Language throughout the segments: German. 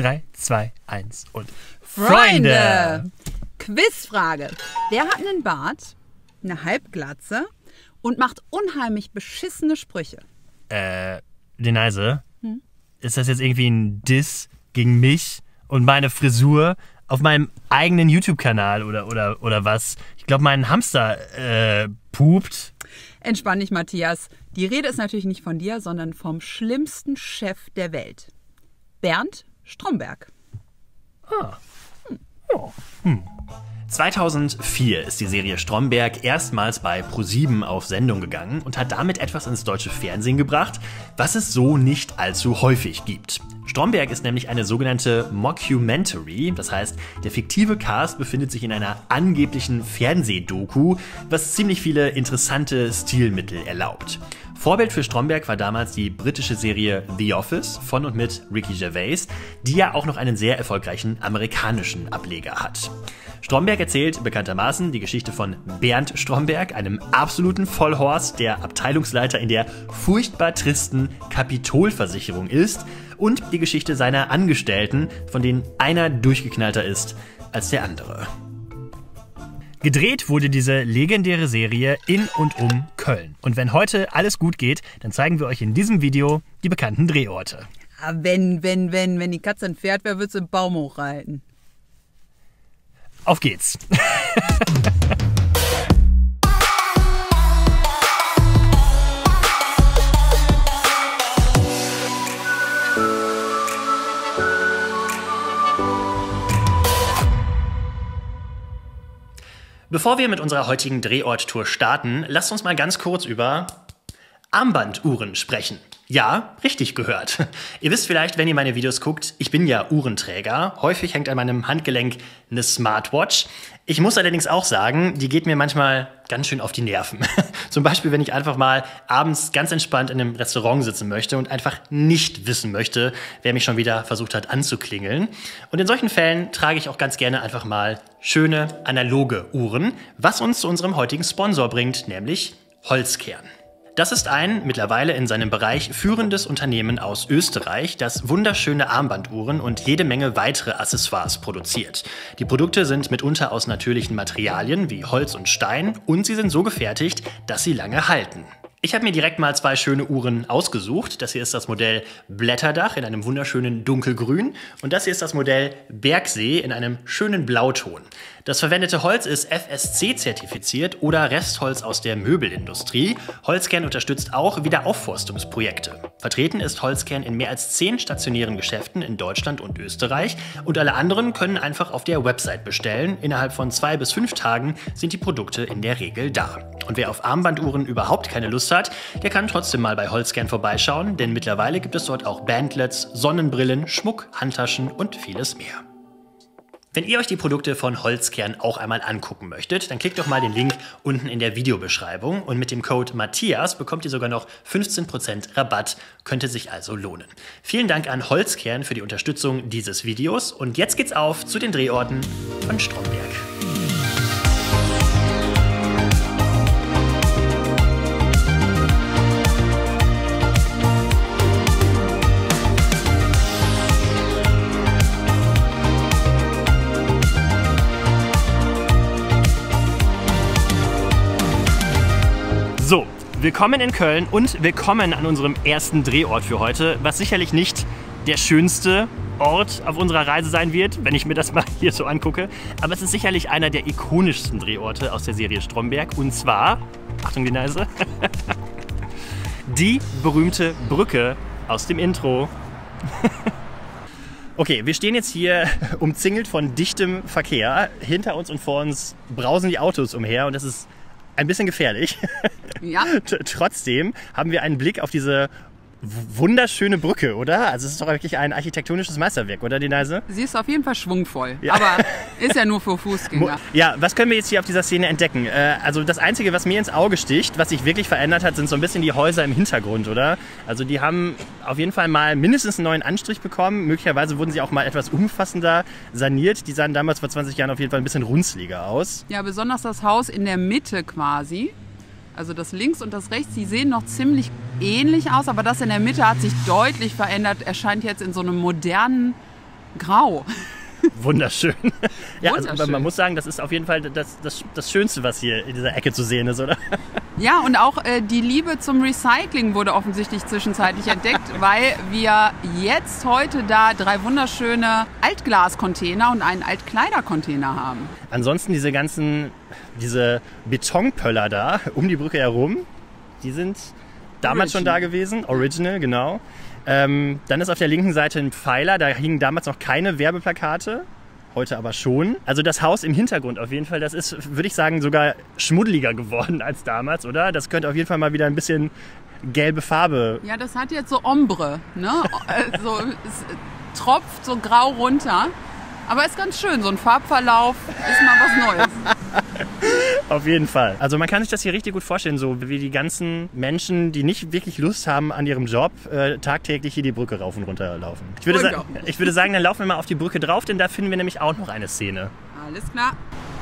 3, 2, 1 und Freunde! Quizfrage. Wer hat einen Bart, eine Halbglatze und macht unheimlich beschissene Sprüche? Deneise, ist das jetzt irgendwie ein Diss gegen mich und meine Frisur auf meinem eigenen YouTube-Kanal oder was? Ich glaube, mein Hamster pupt. Entspann dich, Matthias. Die Rede ist natürlich nicht von dir, sondern vom schlimmsten Chef der Welt. Bernd Stromberg. 2004 ist die Serie Stromberg erstmals bei ProSieben auf Sendung gegangen und hat damit etwas ins deutsche Fernsehen gebracht, was es so nicht allzu häufig gibt. Stromberg ist nämlich eine sogenannte Mockumentary, das heißt, der fiktive Cast befindet sich in einer angeblichen Fernsehdoku, was ziemlich viele interessante Stilmittel erlaubt. Vorbild für Stromberg war damals die britische Serie The Office von und mit Ricky Gervais, die ja auch noch einen sehr erfolgreichen amerikanischen Ableger hat. Stromberg erzählt bekanntermaßen die Geschichte von Bernd Stromberg, einem absoluten Vollhorst, der Abteilungsleiter in der furchtbar tristen Kapitolversicherung ist, und die Geschichte seiner Angestellten, von denen einer durchgeknallter ist als der andere. Gedreht wurde diese legendäre Serie in und um Köln. Und wenn heute alles gut geht, dann zeigen wir euch in diesem Video die bekannten Drehorte. Ja, wenn die Katze ein Pferd wäre, würde sie einen Baum hochreiten. Auf geht's! Bevor wir mit unserer heutigen Drehort-Tour starten, lasst uns mal ganz kurz über Armbanduhren sprechen. Ja, richtig gehört. Ihr wisst vielleicht, wenn ihr meine Videos guckt, ich bin ja Uhrenträger. Häufig hängt an meinem Handgelenk eine Smartwatch. Ich muss allerdings auch sagen, die geht mir manchmal ganz schön auf die Nerven. Zum Beispiel, wenn ich einfach mal abends ganz entspannt in einem Restaurant sitzen möchte und einfach nicht wissen möchte, wer mich schon wieder versucht hat anzuklingeln. Und in solchen Fällen trage ich auch ganz gerne einfach mal schöne analoge Uhren, was uns zu unserem heutigen Sponsor bringt, nämlich Holzkern. Das ist ein mittlerweile in seinem Bereich führendes Unternehmen aus Österreich, das wunderschöne Armbanduhren und jede Menge weitere Accessoires produziert. Die Produkte sind mitunter aus natürlichen Materialien wie Holz und Stein und sie sind so gefertigt, dass sie lange halten. Ich habe mir direkt mal zwei schöne Uhren ausgesucht. Das hier ist das Modell Blätterdach in einem wunderschönen dunkelgrün und das hier ist das Modell Bergsee in einem schönen Blauton. Das verwendete Holz ist FSC-zertifiziert oder Restholz aus der Möbelindustrie. Holzkern unterstützt auch Wiederaufforstungsprojekte. Vertreten ist Holzkern in mehr als 10 stationären Geschäften in Deutschland und Österreich und alle anderen können einfach auf der Website bestellen. Innerhalb von 2 bis 5 Tagen sind die Produkte in der Regel da. Und wer auf Armbanduhren überhaupt keine Lust hat, der kann trotzdem mal bei Holzkern vorbeischauen, denn mittlerweile gibt es dort auch Bandlets, Sonnenbrillen, Schmuck, Handtaschen und vieles mehr. Wenn ihr euch die Produkte von Holzkern auch einmal angucken möchtet, dann klickt doch mal den Link unten in der Videobeschreibung und mit dem Code Matthias bekommt ihr sogar noch 15% Rabatt, könnte sich also lohnen. Vielen Dank an Holzkern für die Unterstützung dieses Videos und jetzt geht's auf zu den Drehorten von Stromberg. So, willkommen in Köln und willkommen an unserem ersten Drehort für heute, was sicherlich nicht der schönste Ort auf unserer Reise sein wird, wenn ich mir das mal hier so angucke. Aber es ist sicherlich einer der ikonischsten Drehorte aus der Serie Stromberg und zwar, Achtung die Nase, die berühmte Brücke aus dem Intro. Okay, wir stehen jetzt hier umzingelt von dichtem Verkehr. Hinter uns und vor uns brausen die Autos umher und das ist ein bisschen gefährlich. Ja. Trotzdem haben wir einen Blick auf diese wunderschöne Brücke, oder? Also es ist doch wirklich ein architektonisches Meisterwerk, oder, Deneise? Sie ist auf jeden Fall schwungvoll, ja. Aber ist ja nur für Fußgänger. Ja, was können wir jetzt hier auf dieser Szene entdecken? Also das Einzige, was mir ins Auge sticht, was sich wirklich verändert hat, sind so ein bisschen die Häuser im Hintergrund, oder? Also die haben auf jeden Fall mal mindestens einen neuen Anstrich bekommen. Möglicherweise wurden sie auch mal etwas umfassender saniert. Die sahen damals vor 20 Jahren auf jeden Fall ein bisschen runzliger aus. Ja, besonders das Haus in der Mitte quasi. Also das links und das rechts, die sehen noch ziemlich ähnlich aus, aber das in der Mitte hat sich deutlich verändert. Erscheint jetzt in so einem modernen Grau. Wunderschön. Ja, also Wunderschön. man muss sagen, das ist auf jeden Fall das Schönste, was hier in dieser Ecke zu sehen ist, oder? Ja, und auch die Liebe zum Recycling wurde offensichtlich zwischenzeitlich entdeckt, weil wir jetzt heute da 3 wunderschöne Altglascontainer und einen Altkleidercontainer haben. Ansonsten diese Betonpöller da um die Brücke herum, die sind damals schon da gewesen. Original, genau. Dann ist auf der linken Seite ein Pfeiler, da hingen damals noch keine Werbeplakate, heute aber schon. Also das Haus im Hintergrund auf jeden Fall, das ist, würde ich sagen, sogar schmuddeliger geworden als damals, oder? Das könnte auf jeden Fall mal wieder ein bisschen gelbe Farbe. Ja, das hat jetzt so Ombre, ne? So, es tropft so grau runter. Aber ist ganz schön, so ein Farbverlauf ist mal was Neues. Auf jeden Fall. Also man kann sich das hier richtig gut vorstellen, so wie die ganzen Menschen, die nicht wirklich Lust haben an ihrem Job, tagtäglich hier die Brücke rauf und runter laufen. Ich würde sagen, dann laufen wir mal auf die Brücke drauf, denn da finden wir nämlich auch noch eine Szene. Alles klar.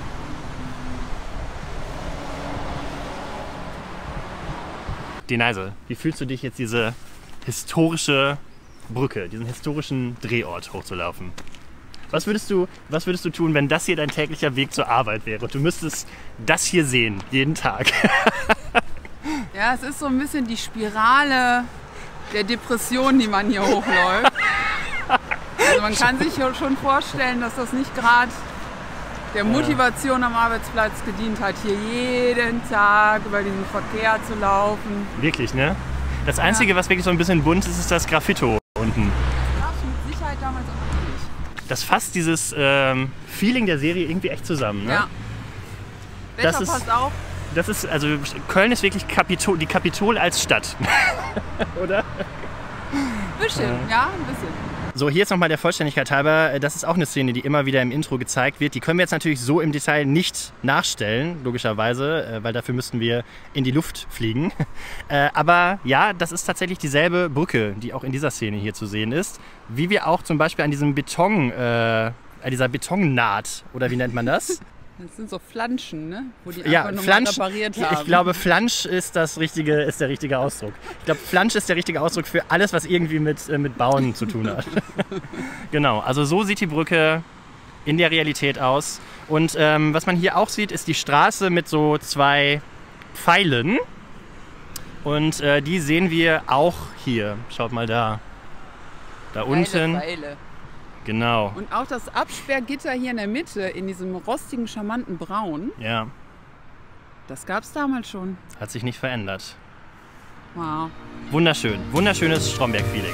Deneise, wie fühlst du dich jetzt, diese historische Brücke, diesen historischen Drehort hochzulaufen? Was würdest du tun, wenn das hier dein täglicher Weg zur Arbeit wäre und du müsstest das hier sehen, jeden Tag? Ja, es ist so ein bisschen die Spirale der Depression, die man hier hochläuft. Also man kann sich schon vorstellen, dass das nicht gerade der Motivation am Arbeitsplatz gedient hat, hier jeden Tag über diesen Verkehr zu laufen. Wirklich, ne? Das Einzige, was wirklich so ein bisschen bunt ist, ist das Graffito unten. Das gab es mit Sicherheit damals auch noch nicht. Das fasst dieses Feeling der Serie irgendwie echt zusammen, ne? Ja. Wetter passt auch. Das ist, also Köln ist wirklich die Kapitol als Stadt, oder? Bisschen, ja, ein bisschen. So, hier ist nochmal der Vollständigkeit halber, das ist auch eine Szene, die immer wieder im Intro gezeigt wird. Die können wir jetzt natürlich so im Detail nicht nachstellen, logischerweise, weil dafür müssten wir in die Luft fliegen. Aber ja, das ist tatsächlich dieselbe Brücke, die auch in dieser Szene hier zu sehen ist. Wie wir auch zum Beispiel an diesem dieser Betonnaht, oder wie nennt man das? Das sind so Flanschen, ne? Wo die Ja, einfach nur Flansch, mal repariert haben. ich glaube, Flansch ist der richtige Ausdruck. Ich glaube, Flansch ist der richtige Ausdruck für alles, was irgendwie mit Bauen zu tun hat. Genau, also so sieht die Brücke in der Realität aus. Und was man hier auch sieht, ist die Straße mit so 2 Pfeilen. Und die sehen wir auch hier. Schaut mal da. Da unten. Pfeile. Genau. Und auch das Absperrgitter hier in der Mitte, in diesem rostigen, charmanten Braun, Ja, das gab es damals schon. hat sich nicht verändert. Wow. Wunderschön. Wunderschönes Stromberg-Feeling.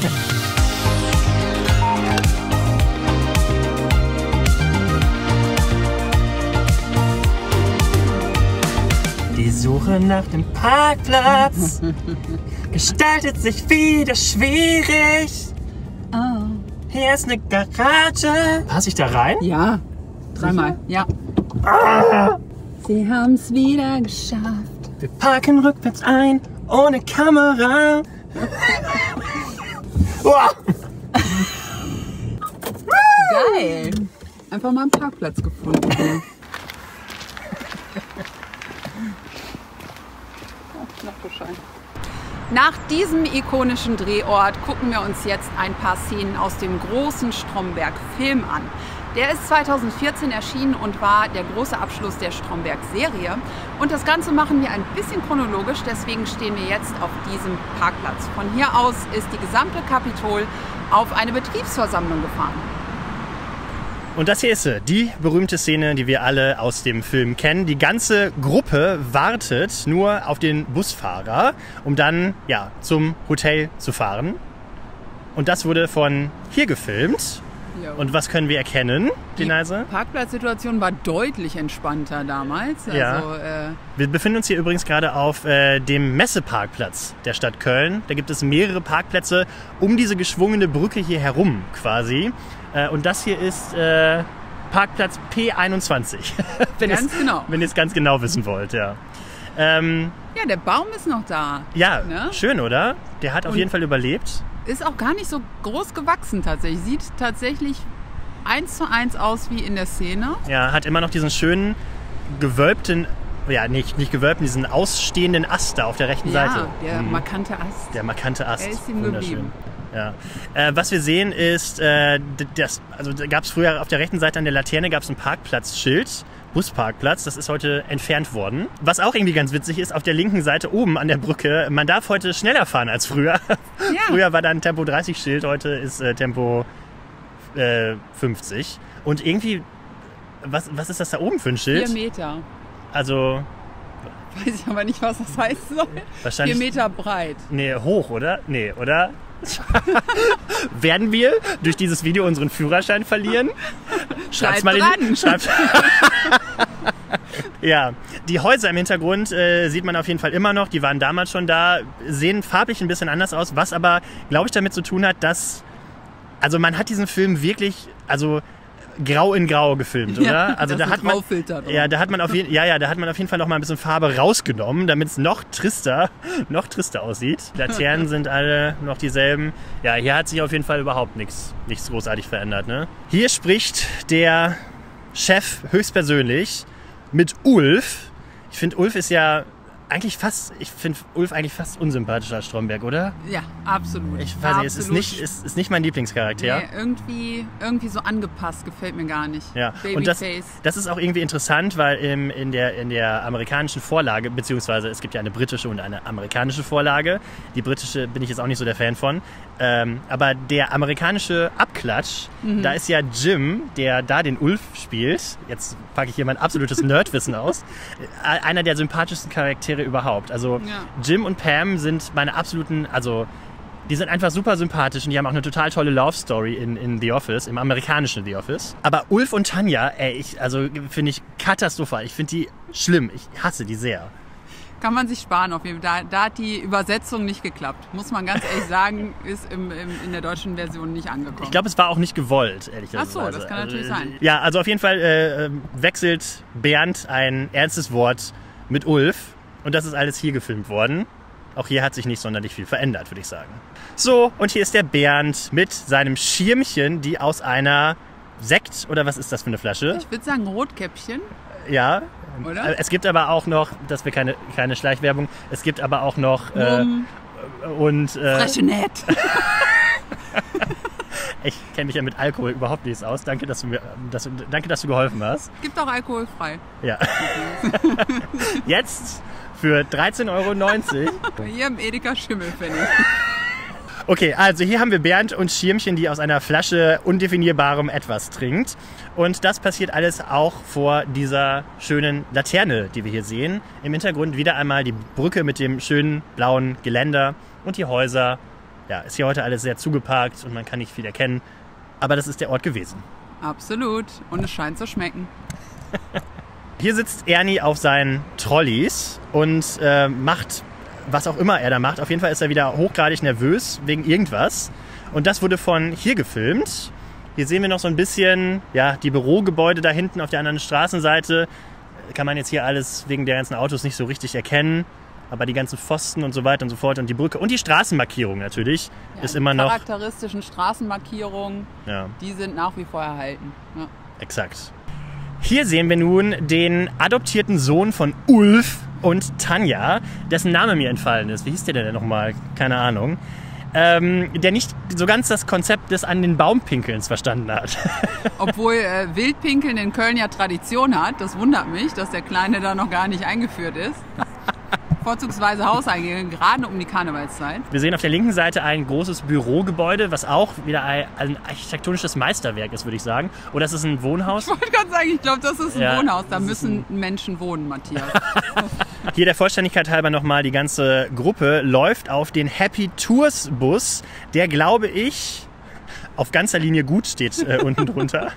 Die Suche nach dem Parkplatz gestaltet sich wieder schwierig. Oh. Hier ist eine Garage. Passe ich da rein? Ja, 3-mal, ja. Sie haben es wieder geschafft. Wir parken rückwärts ein, ohne Kamera. Geil. Einfach mal einen Parkplatz gefunden. Nach diesem ikonischen Drehort gucken wir uns jetzt ein paar Szenen aus dem großen Stromberg-Film an. Der ist 2014 erschienen und war der große Abschluss der Stromberg-Serie. Und das Ganze machen wir ein bisschen chronologisch, deswegen stehen wir jetzt auf diesem Parkplatz. Von hier aus ist die gesamte Kapitol auf eine Betriebsversammlung gefahren. Und das hier ist sie, die berühmte Szene, die wir alle aus dem Film kennen. Die ganze Gruppe wartet nur auf den Busfahrer, um dann ja, zum Hotel zu fahren. Und das wurde von hier gefilmt. Jo. Und was können wir erkennen, Deneise? Die Parkplatzsituation war deutlich entspannter damals. Also, Ja. Wir befinden uns hier übrigens gerade auf dem Messeparkplatz der Stadt Köln. Da gibt es mehrere Parkplätze um diese geschwungene Brücke hier herum quasi. Und das hier ist Parkplatz P21, wenn ihr es ganz genau wissen wollt. Ja, ja, der Baum ist noch da. ja, Ne? schön, oder? Der hat auf jeden Fall überlebt. Ist auch gar nicht so groß gewachsen tatsächlich. Sieht tatsächlich 1:1 aus wie in der Szene. Ja, hat immer noch diesen schönen gewölbten, ja nicht gewölbten, diesen ausstehenden Ast da auf der rechten Seite. Ja, der markante Ast. Der markante Ast. Er ist ihm Wunderschön. geblieben. Ja. Was wir sehen ist, da gab es früher auf der rechten Seite an der Laterne gab es ein Parkplatzschild, Busparkplatz, das ist heute entfernt worden. Was auch irgendwie ganz witzig ist, auf der linken Seite oben an der Brücke, man darf heute schneller fahren als früher. Ja. Früher war da ein Tempo 30 Schild, heute ist Tempo 50. Und irgendwie, was ist das da oben für ein Schild? 4 Meter. Also... Weiß ich aber nicht, was das heißen soll. Wahrscheinlich 4 Meter breit. Nee, hoch, oder? Nee, oder? Werden wir durch dieses Video unseren Führerschein verlieren? Schreibt's mal in. Ja, die Häuser im Hintergrund sieht man auf jeden Fall immer noch. Die waren damals schon da, sehen farblich ein bisschen anders aus, was aber, glaube ich, damit zu tun hat, dass... Also man hat diesen Film wirklich... grau in grau gefilmt, oder? Ja, also da hat man auf jeden Fall noch mal ein bisschen Farbe rausgenommen, damit es noch trister aussieht. Die Laternen sind alle noch dieselben. Ja, hier hat sich auf jeden Fall überhaupt nichts großartig verändert, ne? Hier spricht der Chef höchstpersönlich mit Ulf. Ich finde Ulf eigentlich fast unsympathischer als Stromberg, oder? Ja, absolut. Ich weiß nicht, es ist nicht mein Lieblingscharakter. Nee, irgendwie so angepasst, gefällt mir gar nicht. Ja, Babyface. Und das ist auch irgendwie interessant, weil in der amerikanischen Vorlage, beziehungsweise es gibt ja eine britische und eine amerikanische Vorlage. Die britische bin ich jetzt auch nicht so der Fan von. Aber der amerikanische Abklatsch, da ist ja Jim, der da den Ulf spielt, jetzt packe ich hier mein absolutes Nerdwissen aus, einer der sympathischsten Charaktere überhaupt. Also Jim und Pam sind meine absoluten, die sind einfach super sympathisch und die haben auch eine total tolle Love Story in The Office, im amerikanischen The Office. Aber Ulf und Tanja, finde ich katastrophal. Ich finde die schlimm. Ich hasse die sehr. Kann man sich sparen auf jeden Fall. Da hat die Übersetzung nicht geklappt. Muss man ganz ehrlich sagen, ist in der deutschen Version nicht angekommen. Ich glaube, es war auch nicht gewollt, ehrlich gesagt. Ach so, das kann natürlich sein. Ja, also auf jeden Fall wechselt Bernd ein ernstes Wort mit Ulf. Und das ist alles hier gefilmt worden. Auch hier hat sich nicht sonderlich viel verändert, würde ich sagen. So, und hier ist der Bernd mit seinem Schirmchen, die aus einer Sekt, oder was ist das für eine Flasche? Ich würde sagen Rotkäppchen. Ja. Oder? Es gibt aber auch noch, das wäre keine Schleichwerbung, es gibt aber auch noch Freshenet. Ich kenne mich ja mit Alkohol überhaupt nichts aus. Danke, dass du geholfen hast. Gibt auch alkoholfrei. Ja. Jetzt für 13,90 €. Hier im Edeka Schimmelpfennig. Okay, also hier haben wir Bernd und Schirmchen, die aus einer Flasche undefinierbarem etwas trinkt. Und das passiert alles auch vor dieser schönen Laterne, die wir hier sehen. Im Hintergrund wieder einmal die Brücke mit dem schönen blauen Geländer und die Häuser. Ja, ist hier heute alles sehr zugeparkt und man kann nicht viel erkennen. Aber das ist der Ort gewesen. Absolut. Und es scheint zu schmecken. Hier sitzt Ernie auf seinen Trolleys und macht, was auch immer er da macht. Auf jeden Fall ist er wieder hochgradig nervös wegen irgendwas. Und das wurde von hier gefilmt. Hier sehen wir noch so ein bisschen die Bürogebäude da hinten auf der anderen Straßenseite. Kann man jetzt hier alles wegen der ganzen Autos nicht so richtig erkennen. Aber die ganzen Pfosten und so weiter und so fort und die Brücke und die Straßenmarkierung natürlich ist immer noch... Die charakteristischen Straßenmarkierungen, die sind nach wie vor erhalten. Ja. Exakt. Hier sehen wir nun den adoptierten Sohn von Ulf und Tanja, dessen Name mir entfallen ist. Wie hieß der denn nochmal? Keine Ahnung. Der nicht so ganz das Konzept des an den Baumpinkelns verstanden hat. Obwohl Wildpinkeln in Köln ja Tradition hat. Das wundert mich, dass der Kleine da noch gar nicht eingeführt ist. Vorzugsweise Hauseingänge, gerade um die Karnevalszeit. Wir sehen auf der linken Seite ein großes Bürogebäude, was auch wieder ein architektonisches Meisterwerk ist, würde ich sagen. Oder ist es ein Wohnhaus? Ich wollte gerade sagen, ich glaube, das ist ein Wohnhaus. Da müssen Menschen wohnen, Matthias. Hier der Vollständigkeit halber nochmal, die ganze Gruppe läuft auf den Happy Tours Bus, der, glaube ich, auf ganzer Linie gut steht unten drunter.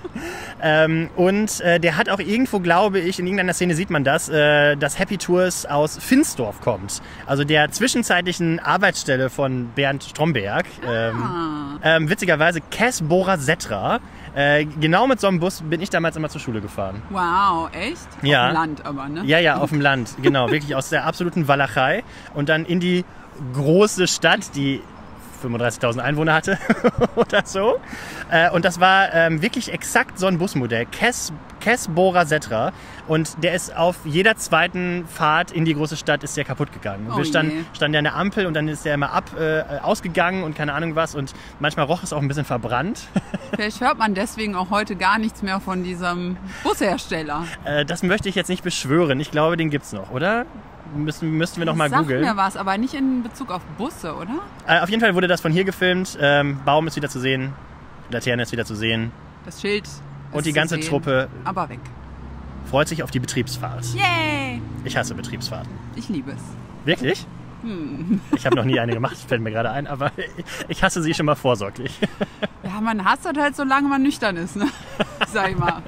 Der hat auch irgendwo, glaube ich, in irgendeiner Szene sieht man das, dass Happy Tours aus Finsdorf kommt. Also der zwischenzeitlichen Arbeitsstelle von Bernd Stromberg. Witzigerweise Cass Bora-Setra. Genau mit so einem Bus bin ich damals immer zur Schule gefahren. Wow, echt? Ja. Auf dem Land aber, ne? Ja, auf dem Land, genau. Wirklich aus der absoluten Walachei. Und dann in die große Stadt, die 35.000 Einwohner hatte oder so. Und das war wirklich exakt so ein Busmodell, Kes-Bora Setra. Und der ist auf jeder zweiten Fahrt in die große Stadt ist der kaputt gegangen. Wir standen ja an der Ampel und dann ist der immer ausgegangen und keine Ahnung was. Und manchmal roch es auch ein bisschen verbrannt. Vielleicht hört man deswegen auch heute gar nichts mehr von diesem Bushersteller. Das möchte ich jetzt nicht beschwören. Ich glaube, den gibt's noch, oder? Müssten wir noch mal googeln. Sag mir was, aber nicht in Bezug auf Busse, oder? Auf jeden Fall wurde das von hier gefilmt. Baum ist wieder zu sehen. Laterne ist wieder zu sehen. Das Schild und die ganze Truppe aber weg. Freut sich auf die Betriebsfahrt. Yay! Ich hasse Betriebsfahrten. Ich liebe es. Wirklich? Ich habe noch nie eine gemacht, fällt mir gerade ein, aber ich hasse sie schon mal vorsorglich. Ja, man hasst das halt, solange man nüchtern ist, ne? Sag ich mal.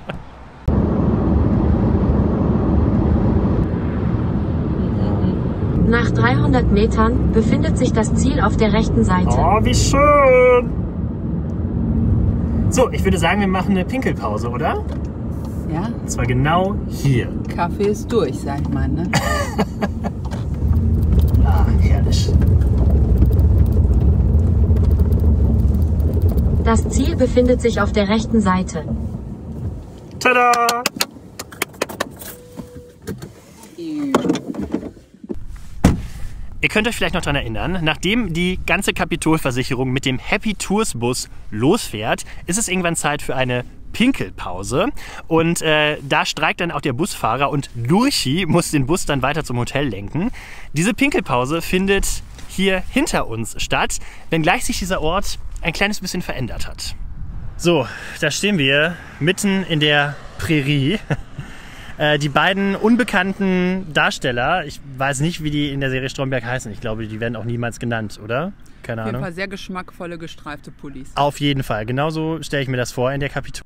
Nach 300 Metern befindet sich das Ziel auf der rechten Seite. Oh, wie schön! So, ich würde sagen, wir machen eine Pinkelpause, oder? Ja. Und zwar genau hier. Kaffee ist durch, sag ich mal, ne? Ah, herrlich. Das Ziel befindet sich auf der rechten Seite. Tada! Ihr könnt euch vielleicht noch daran erinnern, nachdem die ganze Kapitolversicherung mit dem Happy Tours Bus losfährt, ist es irgendwann Zeit für eine Pinkelpause. Und da streikt dann auch der Busfahrer und Lurchi muss den Bus dann weiter zum Hotel lenken. Diese Pinkelpause findet hier hinter uns statt, wenngleich sich dieser Ort ein kleines bisschen verändert hat. So, da stehen wir mitten in der Prärie. Die beiden unbekannten Darsteller, ich weiß nicht, wie die in der Serie Stromberg heißen. Ich glaube, die werden auch niemals genannt, oder? Keine Ahnung. Auf jeden Fall sehr geschmackvolle, gestreifte Pullis. Auf jeden Fall, genauso stelle ich mir das vor in der Kapitol.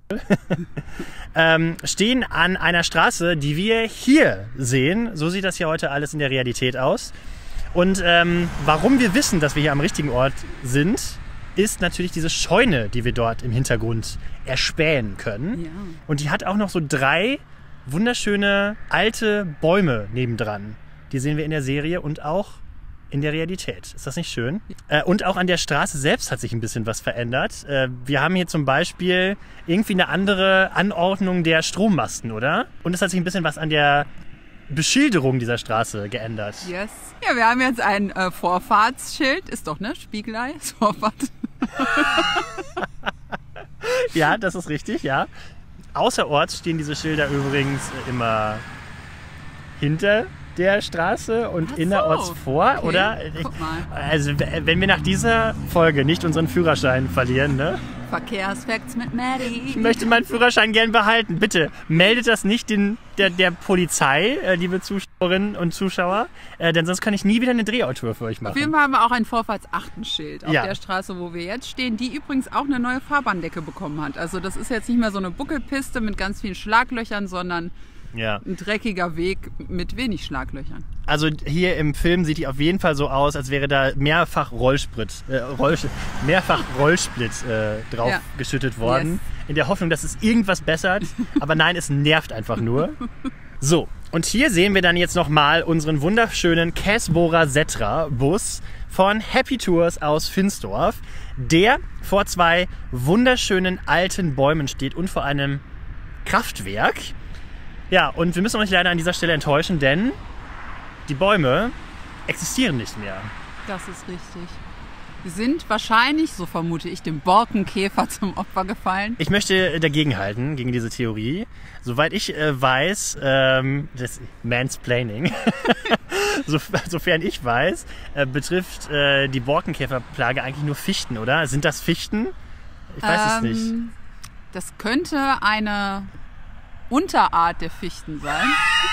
Stehen an einer Straße, die wir hier sehen. So sieht das hier heute alles in der Realität aus. Und warum wir wissen, dass wir hier am richtigen Ort sind, ist natürlich diese Scheune, die wir dort im Hintergrund erspähen können. Ja. Und die hat auch noch so 3 wunderschöne alte Bäume nebendran. Die sehen wir in der Serie und auch in der Realität. Ist das nicht schön? Und auch an der Straße selbst hat sich ein bisschen was verändert. Wir haben hier zum Beispiel irgendwie eine andere Anordnung der Strommasten, oder? Und es hat sich ein bisschen was an der Beschilderung dieser Straße geändert. Yes. Ja, wir haben jetzt ein Vorfahrtsschild. Ist doch, ne? Spiegelei, ist Vorfahrt. Ja, das ist richtig, ja. Außerorts stehen diese Schilder übrigens immer hinter der Straße und innerorts vor, okay. Oder? Guck mal. Also wenn wir nach dieser Folge nicht unseren Führerschein verlieren, ne? Verkehrsfacts mit Maddie. Ich möchte meinen Führerschein gern behalten. Bitte meldet das nicht der Polizei, liebe Zuschauerinnen und Zuschauer, denn sonst kann ich nie wieder eine Drehautour für euch machen. Auf jeden Fall haben wir auch ein Vorfahrtsachtenschild auf Ja. der Straße, wo wir jetzt stehen, die übrigens auch eine neue Fahrbahndecke bekommen hat. Also das ist jetzt nicht mehr so eine Buckelpiste mit ganz vielen Schlaglöchern, sondern Ja. ein dreckiger Weg mit wenig Schlaglöchern. Also hier im Film sieht die auf jeden Fall so aus, als wäre da mehrfach Rollsplit drauf Ja. geschüttet worden. Yes. In der Hoffnung, dass es irgendwas bessert. Aber nein, es nervt einfach nur. So, und hier sehen wir dann jetzt nochmal unseren wunderschönen Kes-Bora Setra Bus von Happy Tours aus Finsdorf, der vor 2 wunderschönen alten Bäumen steht und vor einem Kraftwerk. Ja, und wir müssen euch leider an dieser Stelle enttäuschen, denn die Bäume existieren nicht mehr. Das ist richtig. Wir sind wahrscheinlich, so vermute ich, dem Borkenkäfer zum Opfer gefallen. Ich möchte dagegenhalten, gegen diese Theorie. Soweit ich weiß, das Mansplaining, sofern ich weiß, betrifft die Borkenkäferplage eigentlich nur Fichten, oder? Sind das Fichten? Ich weiß es nicht. Das könnte eine Unterart der Fichten sein.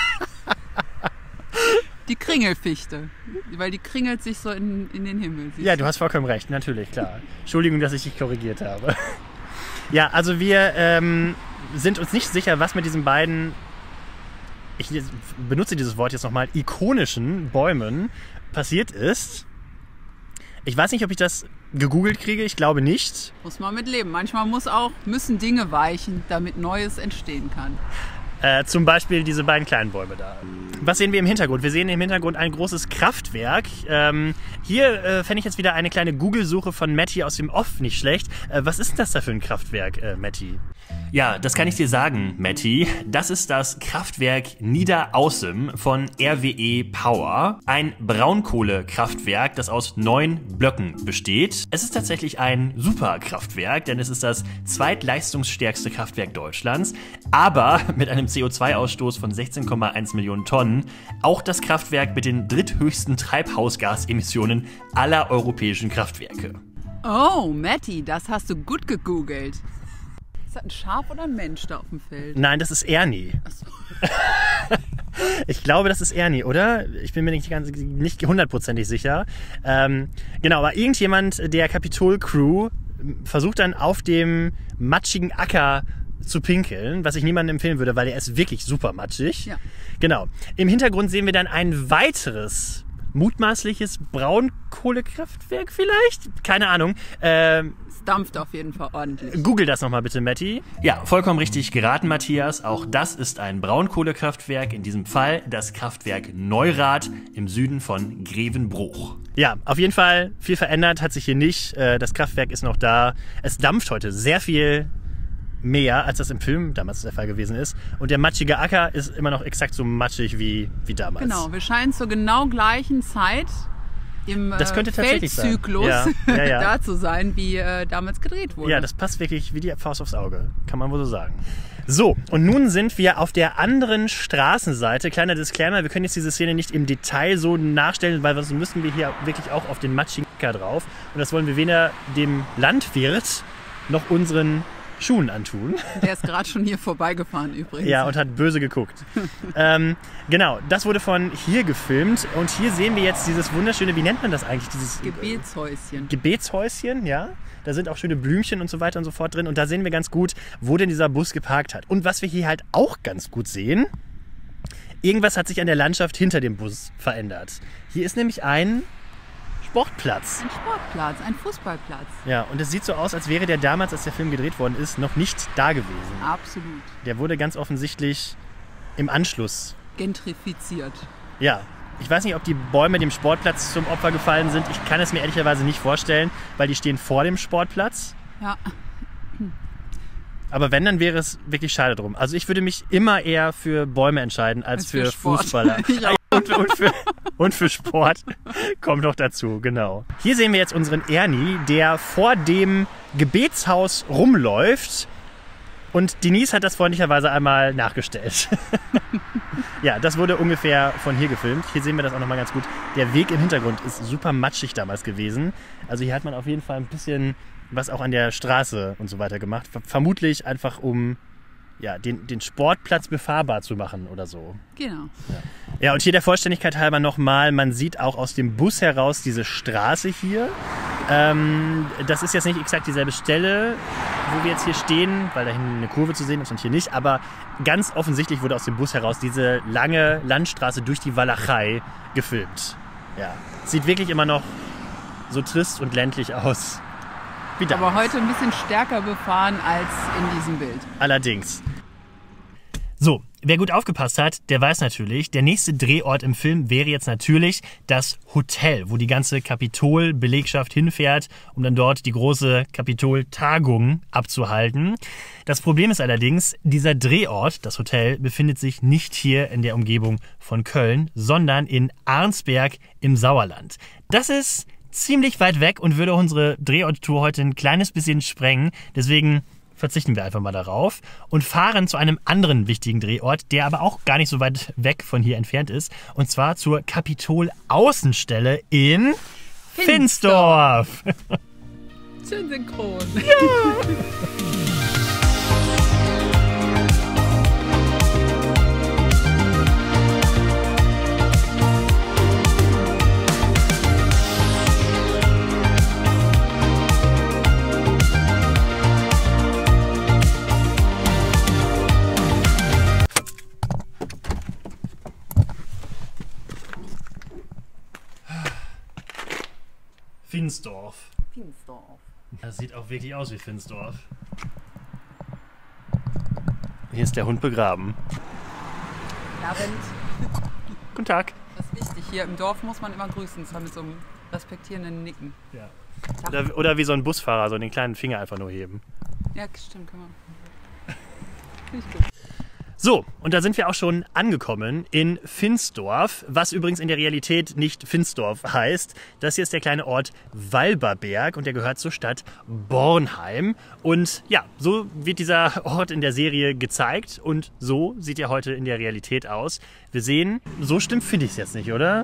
Die Kringelfichte, weil die kringelt sich so in den Himmel. Ja, du hast vollkommen recht, natürlich, klar. Entschuldigung, dass ich dich korrigiert habe. Ja, also wir sind uns nicht sicher, was mit diesen beiden, ich benutze dieses Wort jetzt nochmal, ikonischen Bäumen passiert ist. Ich weiß nicht, ob ich das gegoogelt kriege, ich glaube nicht. Muss man mit leben. Manchmal müssen Dinge weichen, damit Neues entstehen kann. Zum Beispiel diese beiden kleinen Bäume da. Was sehen wir im Hintergrund? Wir sehen im Hintergrund ein großes Kraftwerk. Hier fände ich jetzt wieder eine kleine Google-Suche von Matti aus dem Off nicht schlecht. Was ist denn das da für ein Kraftwerk, Matti? Ja, das kann ich dir sagen, Matti. Das ist das Kraftwerk Niederaußem von RWE Power. Ein Braunkohlekraftwerk, das aus 9 Blöcken besteht. Es ist tatsächlich ein Superkraftwerk, denn es ist das zweitleistungsstärkste Kraftwerk Deutschlands, aber mit einem CO2-Ausstoß von 16,1 Millionen Tonnen. Auch das Kraftwerk mit den dritthöchsten Treibhausgasemissionen aller europäischen Kraftwerke. Oh, Matti, das hast du gut gegoogelt. Ist das ein Schaf oder ein Mensch da auf dem Feld? Nein, das ist Ernie. Ach so. Ich glaube, das ist Ernie, oder? Ich bin mir nicht hundertprozentig sicher. Genau, aber irgendjemand der Capitol-Crew versucht dann auf dem matschigen Acker zu pinkeln, was ich niemandem empfehlen würde, weil er ist wirklich super matschig. Ja. Genau. Im Hintergrund sehen wir dann ein weiteres mutmaßliches Braunkohlekraftwerk vielleicht? Keine Ahnung. Es dampft auf jeden Fall ordentlich. Google das nochmal bitte, Matti. Ja, vollkommen richtig geraten, Matthias. Auch das ist ein Braunkohlekraftwerk. In diesem Fall das Kraftwerk Neurath im Süden von Grevenbruch. Ja, auf jeden Fall viel verändert hat sich hier nicht. Das Kraftwerk ist noch da. Es dampft heute sehr viel mehr, als das im Film damals der Fall gewesen ist. Und der matschige Acker ist immer noch exakt so matschig wie damals. Genau, wir scheinen zur genau gleichen Zeit im Feldzyklus da zu sein, wie damals gedreht wurde. Ja, das passt wirklich wie die Faust aufs Auge, kann man wohl so sagen. So, und nun sind wir auf der anderen Straßenseite. Kleiner Disclaimer, wir können jetzt diese Szene nicht im Detail so nachstellen, weil sonst müssen wir hier wirklich auch auf den matschigen Acker drauf. Und das wollen wir weder dem Landwirt noch unseren Schuhen antun. Der ist gerade schon hier vorbeigefahren übrigens. Ja, und hat böse geguckt. Genau, das wurde von hier gefilmt und hier sehen wir jetzt dieses wunderschöne, wie nennt man das eigentlich? Dieses Gebetshäuschen. Gebetshäuschen, ja. Da sind auch schöne Blümchen und so weiter und so fort drin und da sehen wir ganz gut, wo denn dieser Bus geparkt hat. Und was wir hier halt auch ganz gut sehen, irgendwas hat sich an der Landschaft hinter dem Bus verändert. Hier ist nämlich ein Sportplatz. Ein Sportplatz, ein Fußballplatz. Ja, und es sieht so aus, als wäre der damals, als der Film gedreht worden ist, noch nicht da gewesen. Absolut. Der wurde ganz offensichtlich im Anschluss gentrifiziert. Ja, ich weiß nicht, ob die Bäume dem Sportplatz zum Opfer gefallen sind. Ich kann es mir ehrlicherweise nicht vorstellen, weil die stehen vor dem Sportplatz. Ja. Aber wenn, dann wäre es wirklich schade drum. Also ich würde mich immer eher für Bäume entscheiden als für Fußballer. Und für Sport kommt noch dazu, genau. Hier sehen wir jetzt unseren Ernie, der vor dem Gebetshaus rumläuft. Und Denise hat das freundlicherweise einmal nachgestellt. Ja, das wurde ungefähr von hier gefilmt. Hier sehen wir das auch nochmal ganz gut. Der Weg im Hintergrund ist super matschig damals gewesen. Also hier hat man auf jeden Fall ein bisschen was auch an der Straße und so weiter gemacht. Vermutlich einfach um den Sportplatz befahrbar zu machen oder so. Genau. Ja, und hier der Vollständigkeit halber nochmal, man sieht auch aus dem Bus heraus diese Straße hier. Das ist jetzt nicht exakt dieselbe Stelle, wo wir jetzt hier stehen, weil da hinten eine Kurve zu sehen ist und hier nicht. Aber ganz offensichtlich wurde aus dem Bus heraus diese lange Landstraße durch die Walachei gefilmt. Ja, sieht wirklich immer noch so trist und ländlich aus. Aber heute ein bisschen stärker befahren als in diesem Bild. Allerdings. So, wer gut aufgepasst hat, der weiß natürlich, der nächste Drehort im Film wäre jetzt natürlich das Hotel, wo die ganze Kapitol-Belegschaft hinfährt, um dann dort die große Kapitol-Tagung abzuhalten. Das Problem ist allerdings, dieser Drehort, das Hotel, befindet sich nicht hier in der Umgebung von Köln, sondern in Arnsberg im Sauerland. Das ist ziemlich weit weg und würde unsere Drehorttour heute ein kleines bisschen sprengen. Deswegen verzichten wir einfach mal darauf und fahren zu einem anderen wichtigen Drehort, der aber auch gar nicht so weit weg von hier entfernt ist. Und zwar zur Kapitol-Außenstelle in Finsdorf. Schön synchron. Ja. Finsdorf. Das sieht auch wirklich aus wie Finsdorf. Hier ist der Hund begraben. Abend. Guten Tag. Das ist wichtig. Hier im Dorf muss man immer grüßen, zwar mit so einem respektierenden Nicken. Ja. Oder wie so ein Busfahrer, so den kleinen Finger einfach nur heben. Ja, stimmt, kann man. Finde ich gut. So, und da sind wir auch schon angekommen in Finsdorf, was übrigens in der Realität nicht Finsdorf heißt. Das hier ist der kleine Ort Walberberg und der gehört zur Stadt Bornheim. Und ja, so wird dieser Ort in der Serie gezeigt und so sieht er heute in der Realität aus. Wir sehen, so stimmt finde ich es jetzt nicht, oder?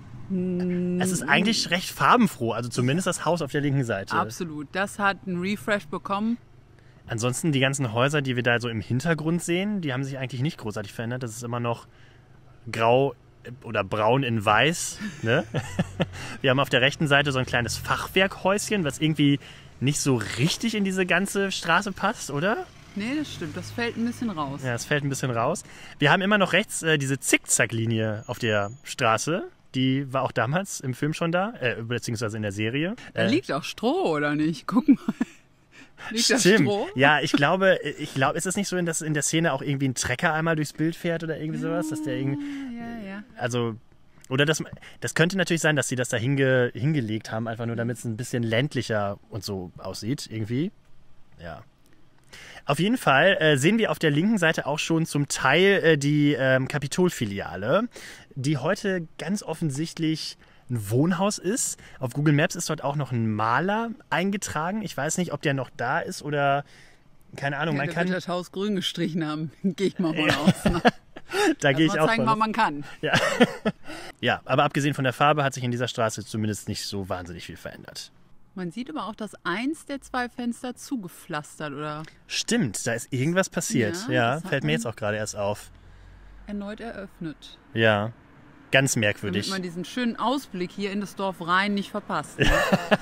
Es ist eigentlich recht farbenfroh, also zumindest das Haus auf der linken Seite. Absolut, das hat einen Refresh bekommen. Ansonsten die ganzen Häuser, die wir da so im Hintergrund sehen, die haben sich eigentlich nicht großartig verändert. Das ist immer noch grau oder braun in weiß. Ne? Wir haben auf der rechten Seite so ein kleines Fachwerkhäuschen, was irgendwie nicht so richtig in diese ganze Straße passt, oder? Nee, das stimmt. Das fällt ein bisschen raus. Ja, es fällt ein bisschen raus. Wir haben immer noch rechts diese Zickzacklinie auf der Straße. Die war auch damals im Film schon da, beziehungsweise in der Serie. Da liegt auch Stroh, oder nicht? Guck mal. Liegt das Stroh? Ja, ich glaube, ist es nicht so, dass in der Szene auch irgendwie ein Trecker einmal durchs Bild fährt oder irgendwie sowas? Dass der irgendwie, Ja. Also, oder das könnte natürlich sein, dass sie das da hingelegt haben, einfach nur damit es ein bisschen ländlicher und so aussieht, irgendwie. Ja. Auf jeden Fall sehen wir auf der linken Seite auch schon zum Teil die Kapitol-Filiale, die heute ganz offensichtlich ein Wohnhaus ist. Auf Google Maps ist dort auch noch ein Maler eingetragen. Ich weiß nicht, ob der noch da ist oder keine Ahnung. Ja, man kann das Haus grün gestrichen haben, gehe ich mal von aus. Ne? Da gehe ich auch zeigen, von was man kann. Ja. Ja, aber abgesehen von der Farbe hat sich in dieser Straße zumindest nicht so wahnsinnig viel verändert. Man sieht aber auch, dass eins der zwei Fenster zugepflastert oder Stimmt, da ist irgendwas passiert. Ja, Ja, das hat fällt mir man- jetzt auch gerade erst auf. erneut eröffnet. Ja, ganz merkwürdig. Damit man diesen schönen Ausblick hier in das Dorf rein nicht verpasst. Ne?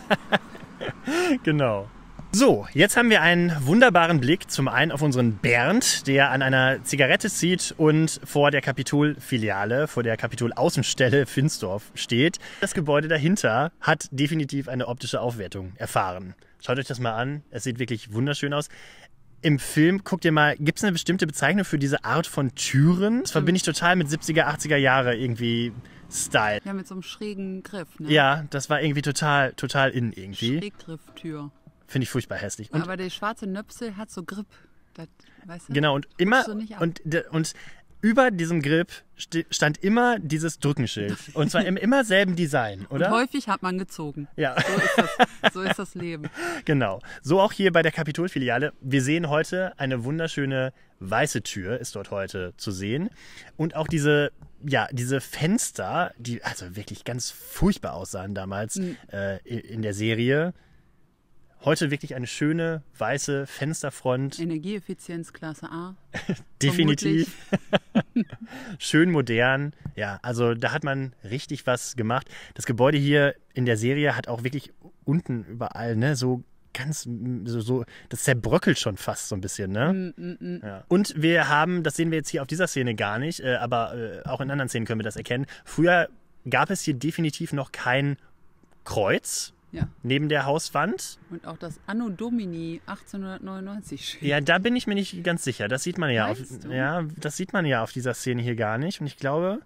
Genau. So, jetzt haben wir einen wunderbaren Blick zum einen auf unseren Bernd, der an einer Zigarette zieht und vor der Kapitol-Filiale, vor der Kapitol-Außenstelle Finsdorf steht. Das Gebäude dahinter hat definitiv eine optische Aufwertung erfahren. Schaut euch das mal an, es sieht wirklich wunderschön aus. Im Film, guckt ihr mal, gibt es eine bestimmte Bezeichnung für diese Art von Türen? Das verbinde ich total mit 70er, 80er Jahre irgendwie Style. Ja, mit so einem schrägen Griff. Ne? Ja, das war irgendwie total in irgendwie. Schräggrifftür. Finde ich furchtbar hässlich. Und Aber der schwarze Nöpsel hat so Grip. Das, weißt du? genau, und immer Guckst du nicht ab. und über diesem Grip stand immer dieses Drückenschild. Und zwar im immer selben Design, oder? Und häufig hat man gezogen. Ja, So ist das Leben. genau. So auch hier bei der Kapitol-Filiale. Wir sehen heute eine wunderschöne weiße Tür, ist dort heute zu sehen. Und auch diese Fenster, die also wirklich ganz furchtbar aussahen damals in der Serie. Heute wirklich eine schöne, weiße Fensterfront. Energieeffizienz Klasse A. Definitiv. Schön modern. Ja, also da hat man richtig was gemacht. Das Gebäude hier in der Serie hat auch wirklich unten überall, ne, so ganz, so das zerbröckelt schon fast so ein bisschen, ne? Ja. Und wir haben, das sehen wir jetzt hier auf dieser Szene gar nicht, aber auch in anderen Szenen können wir das erkennen. Früher gab es hier definitiv noch kein Kreuz. Ja. Neben der Hauswand. Und auch das Anno Domini 1899 steht. Ja, da bin ich mir nicht ganz sicher. Das sieht man ja das sieht man ja auf dieser Szene hier gar nicht. Und ich glaube,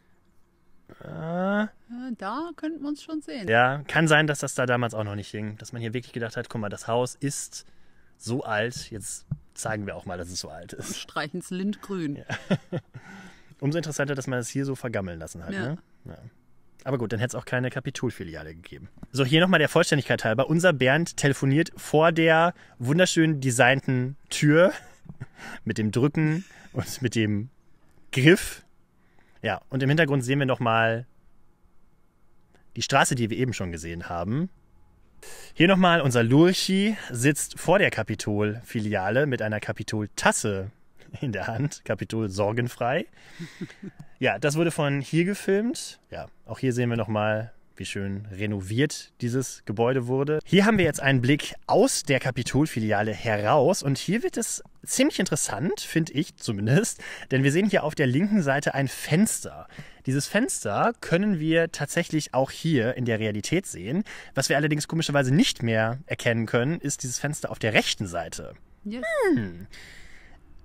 Ja, da könnten wir uns schon sehen. ja, kann sein, dass das da damals auch noch nicht hing. Dass man hier wirklich gedacht hat, guck mal, das Haus ist so alt. Jetzt zeigen wir auch mal, dass es so alt ist. Streichen's Lindgrün. Ja. Umso interessanter, dass man es hier so vergammeln lassen hat. Ja. Ne? Ja. Aber gut, dann hätte es auch keine Kapitol-Filiale gegeben. So, hier nochmal der Vollständigkeit halber. Unser Bernd telefoniert vor der wunderschön designten Tür mit dem Drücken und mit dem Griff. Ja, und im Hintergrund sehen wir nochmal die Straße, die wir eben schon gesehen haben. Hier nochmal unser Lurchi sitzt vor der Kapitol-Filiale mit einer Kapitol-Tasse in der Hand. Kapitol sorgenfrei. Ja, das wurde von hier gefilmt. Ja, auch hier sehen wir nochmal, wie schön renoviert dieses Gebäude wurde. Hier haben wir jetzt einen Blick aus der Kapitol-Filiale heraus und hier wird es ziemlich interessant, finde ich zumindest, denn wir sehen hier auf der linken Seite ein Fenster. Dieses Fenster können wir tatsächlich auch hier in der Realität sehen. Was wir allerdings komischerweise nicht mehr erkennen können, ist dieses Fenster auf der rechten Seite. Yes.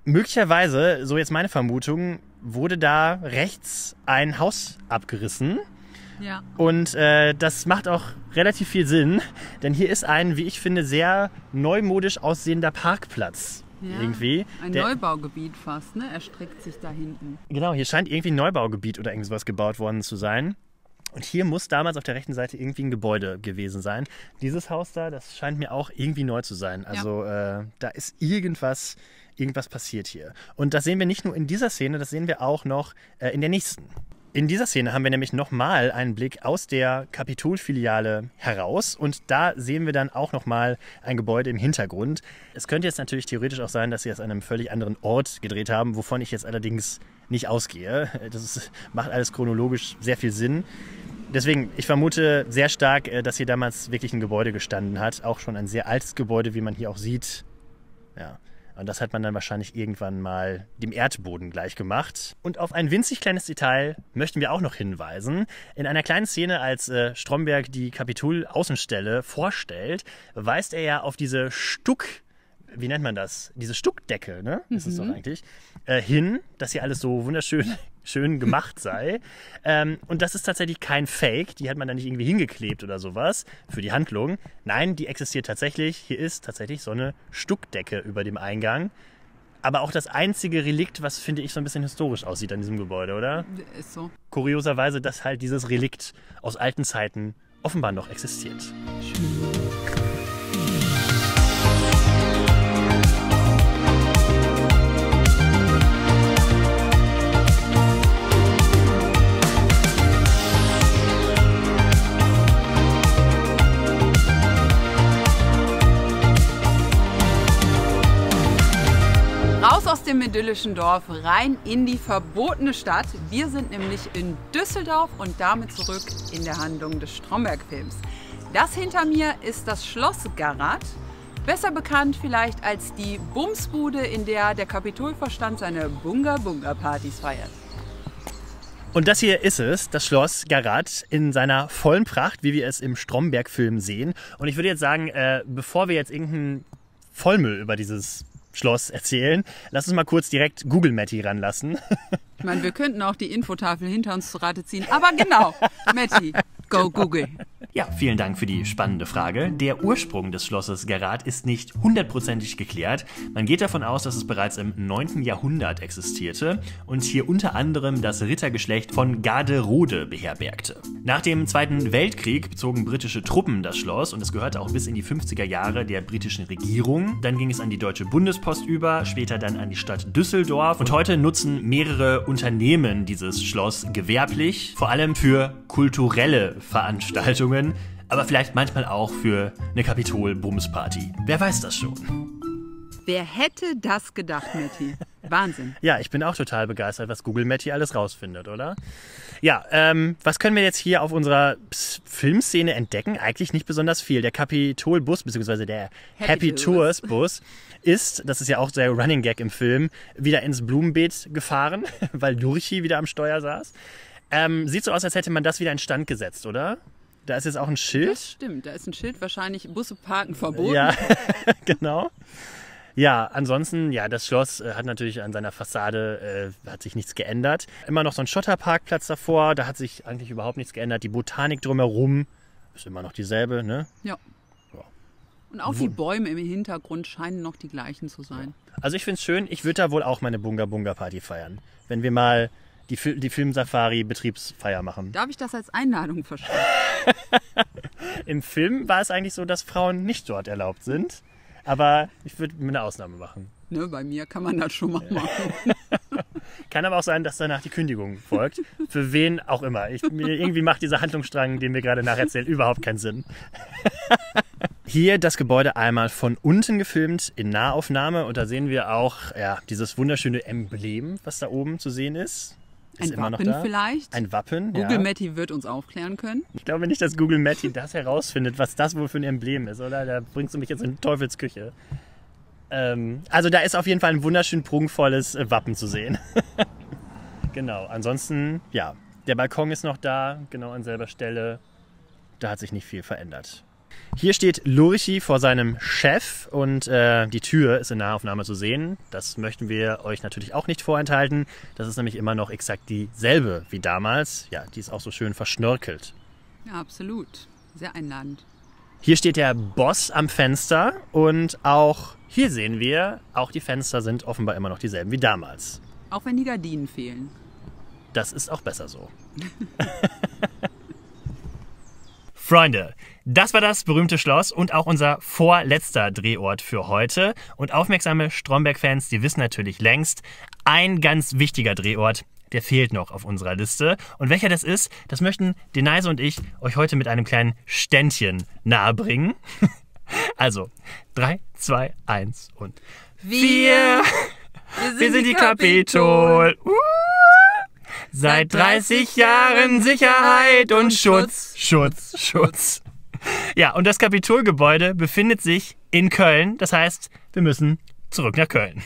möglicherweise, so jetzt meine Vermutung, wurde da rechts ein Haus abgerissen. Ja. Und das macht auch relativ viel Sinn, denn hier ist ein, wie ich finde, sehr neumodisch aussehender Parkplatz. Ja, irgendwie. Ein Neubaugebiet fast, ne? Er streckt sich da hinten. Genau, hier scheint irgendwie ein Neubaugebiet oder irgendwas gebaut worden zu sein. Und hier muss damals auf der rechten Seite irgendwie ein Gebäude gewesen sein. Dieses Haus da, das scheint mir auch irgendwie neu zu sein. Also da ist irgendwas passiert hier. Und das sehen wir nicht nur in dieser Szene, das sehen wir auch noch in der nächsten. In dieser Szene haben wir nämlich nochmal einen Blick aus der Capitol-Filiale heraus und da sehen wir dann auch nochmal ein Gebäude im Hintergrund. Es könnte jetzt natürlich theoretisch auch sein, dass sie es an einem völlig anderen Ort gedreht haben, wovon ich jetzt allerdings nicht ausgehe. Macht alles chronologisch sehr viel Sinn. Deswegen, ich vermute sehr stark, dass hier damals wirklich ein Gebäude gestanden hat. Auch schon ein sehr altes Gebäude, wie man hier auch sieht. Ja. Und das hat man dann wahrscheinlich irgendwann mal dem Erdboden gleich gemacht. Und auf ein winzig kleines Detail möchten wir auch noch hinweisen. In einer kleinen Szene, als Stromberg die Kapitol-Außenstelle vorstellt, weist er ja auf diese wie nennt man das? Diese Stuckdecke, ne? Ist es doch eigentlich. Hin, dass hier alles so schön gemacht sei. Und das ist tatsächlich kein Fake. Die hat man da nicht irgendwie hingeklebt oder sowas für die Handlung. Nein, die existiert tatsächlich. Hier ist tatsächlich so eine Stuckdecke über dem Eingang. Aber auch das einzige Relikt, was, finde ich, so ein bisschen historisch aussieht an diesem Gebäude, oder? Ist so. Kurioserweise, dass halt dieses Relikt aus alten Zeiten offenbar noch existiert. Schön. Raus aus dem idyllischen Dorf, rein in die verbotene Stadt. Wir sind nämlich in Düsseldorf und damit zurück in der Handlung des Stromberg-Films. Das hinter mir ist das Schloss Garat, besser bekannt vielleicht als die Bumsbude, in der der Kapitolvorstand seine Bunga-Bunga-Partys feiert. Und das hier ist es, das Schloss Garat in seiner vollen Pracht, wie wir es im Stromberg-Film sehen. Und ich würde jetzt sagen, bevor wir jetzt irgendeinen Vollmüll über dieses Schloss erzählen, lass uns mal kurz direkt Google Matti ranlassen. Ich meine, wir könnten auch die Infotafel hinter uns zu Rate ziehen, aber genau, Matti, go Google. Ja, vielen Dank für die spannende Frage. Der Ursprung des Schlosses Garat ist nicht hundertprozentig geklärt. Man geht davon aus, dass es bereits im 9. Jahrhundert existierte und hier unter anderem das Rittergeschlecht von Garderode beherbergte. Nach dem Zweiten Weltkrieg bezogen britische Truppen das Schloss und es gehörte auch bis in die 50er Jahre der britischen Regierung. Dann ging es an die Deutsche Bundespost über, später dann an die Stadt Düsseldorf und heute nutzen mehrere Unternehmen dieses Schloss gewerblich, vor allem für kulturelle Veranstaltungen, aber vielleicht manchmal auch für eine Kapitol-Bumsparty. Wer weiß das schon? Wer hätte das gedacht, Matti? Wahnsinn. Ja, ich bin auch total begeistert, was Google Matti alles rausfindet, oder? Ja, was können wir jetzt hier auf unserer Filmszene entdecken? Eigentlich nicht besonders viel. Der Kapitol-Bus, beziehungsweise der Happy Tours Bus ist, das ist ja auch der Running Gag im Film, wieder ins Blumenbeet gefahren, weil Lurchi wieder am Steuer saß. Sieht so aus, als hätte man das wieder in Stand gesetzt, oder? Da ist jetzt auch ein Schild. Das stimmt, da ist ein Schild, wahrscheinlich Busse parken verboten. Ja, genau. Ja, ansonsten, ja, das Schloss hat natürlich an seiner Fassade, hat sich nichts geändert. Immer noch so ein Schotterparkplatz davor, da hat sich eigentlich überhaupt nichts geändert. Die Botanik drumherum ist immer noch dieselbe, ne? Ja. Und auch die Bäume im Hintergrund scheinen noch die gleichen zu sein. Also ich finde es schön, ich würde da wohl auch meine Bunga-Bunga-Party feiern. Wenn wir mal die Filmsafari-Betriebsfeier machen. Darf ich das als Einladung verstehen? Im Film war es eigentlich so, dass Frauen nicht dort erlaubt sind. Aber ich würde mir eine Ausnahme machen. Ne, bei mir kann man das schon mal machen. Kann aber auch sein, dass danach die Kündigung folgt. Für wen auch immer. Irgendwie macht dieser Handlungsstrang, den wir gerade nacherzählen, überhaupt keinen Sinn. Hier das Gebäude einmal von unten gefilmt in Nahaufnahme. Und da sehen wir auch dieses wunderschöne Emblem, was da oben zu sehen ist. Ein immer Wappen noch da. vielleicht? Ein Wappen, Google Matti wird uns aufklären können. Ich glaube nicht, dass Google Matti das herausfindet, was das wohl für ein Emblem ist, oder? Da bringst du mich jetzt in Teufelsküche. Also da ist auf jeden Fall ein wunderschön prunkvolles Wappen zu sehen. Genau, ansonsten, ja, der Balkon ist noch da, genau an selber Stelle. Da hat sich nicht viel verändert. Hier steht Lurchi vor seinem Chef und die Tür ist in Nahaufnahme zu sehen. Das möchten wir euch natürlich auch nicht vorenthalten. Das ist nämlich immer noch exakt dieselbe wie damals. Ja, die ist auch so schön verschnörkelt. Ja, absolut. Sehr einladend. Hier steht der Boss am Fenster und auch hier sehen wir, auch die Fenster sind offenbar immer noch dieselben wie damals. Auch wenn die Gardinen fehlen. Das ist auch besser so. Freunde, das war das berühmte Schloss und auch unser vorletzter Drehort für heute. Und aufmerksame Stromberg-Fans, die wissen natürlich längst, ein ganz wichtiger Drehort, der fehlt noch auf unserer Liste. Und welcher das ist, das möchten Deneise und ich euch heute mit einem kleinen Ständchen nahebringen. Also, 3, 2, 1 und Wir sind die Kapitol. Seit 30 Jahren Sicherheit und Schutz. Ja, und das Kapitolgebäude befindet sich in Köln. Das heißt, wir müssen zurück nach Köln.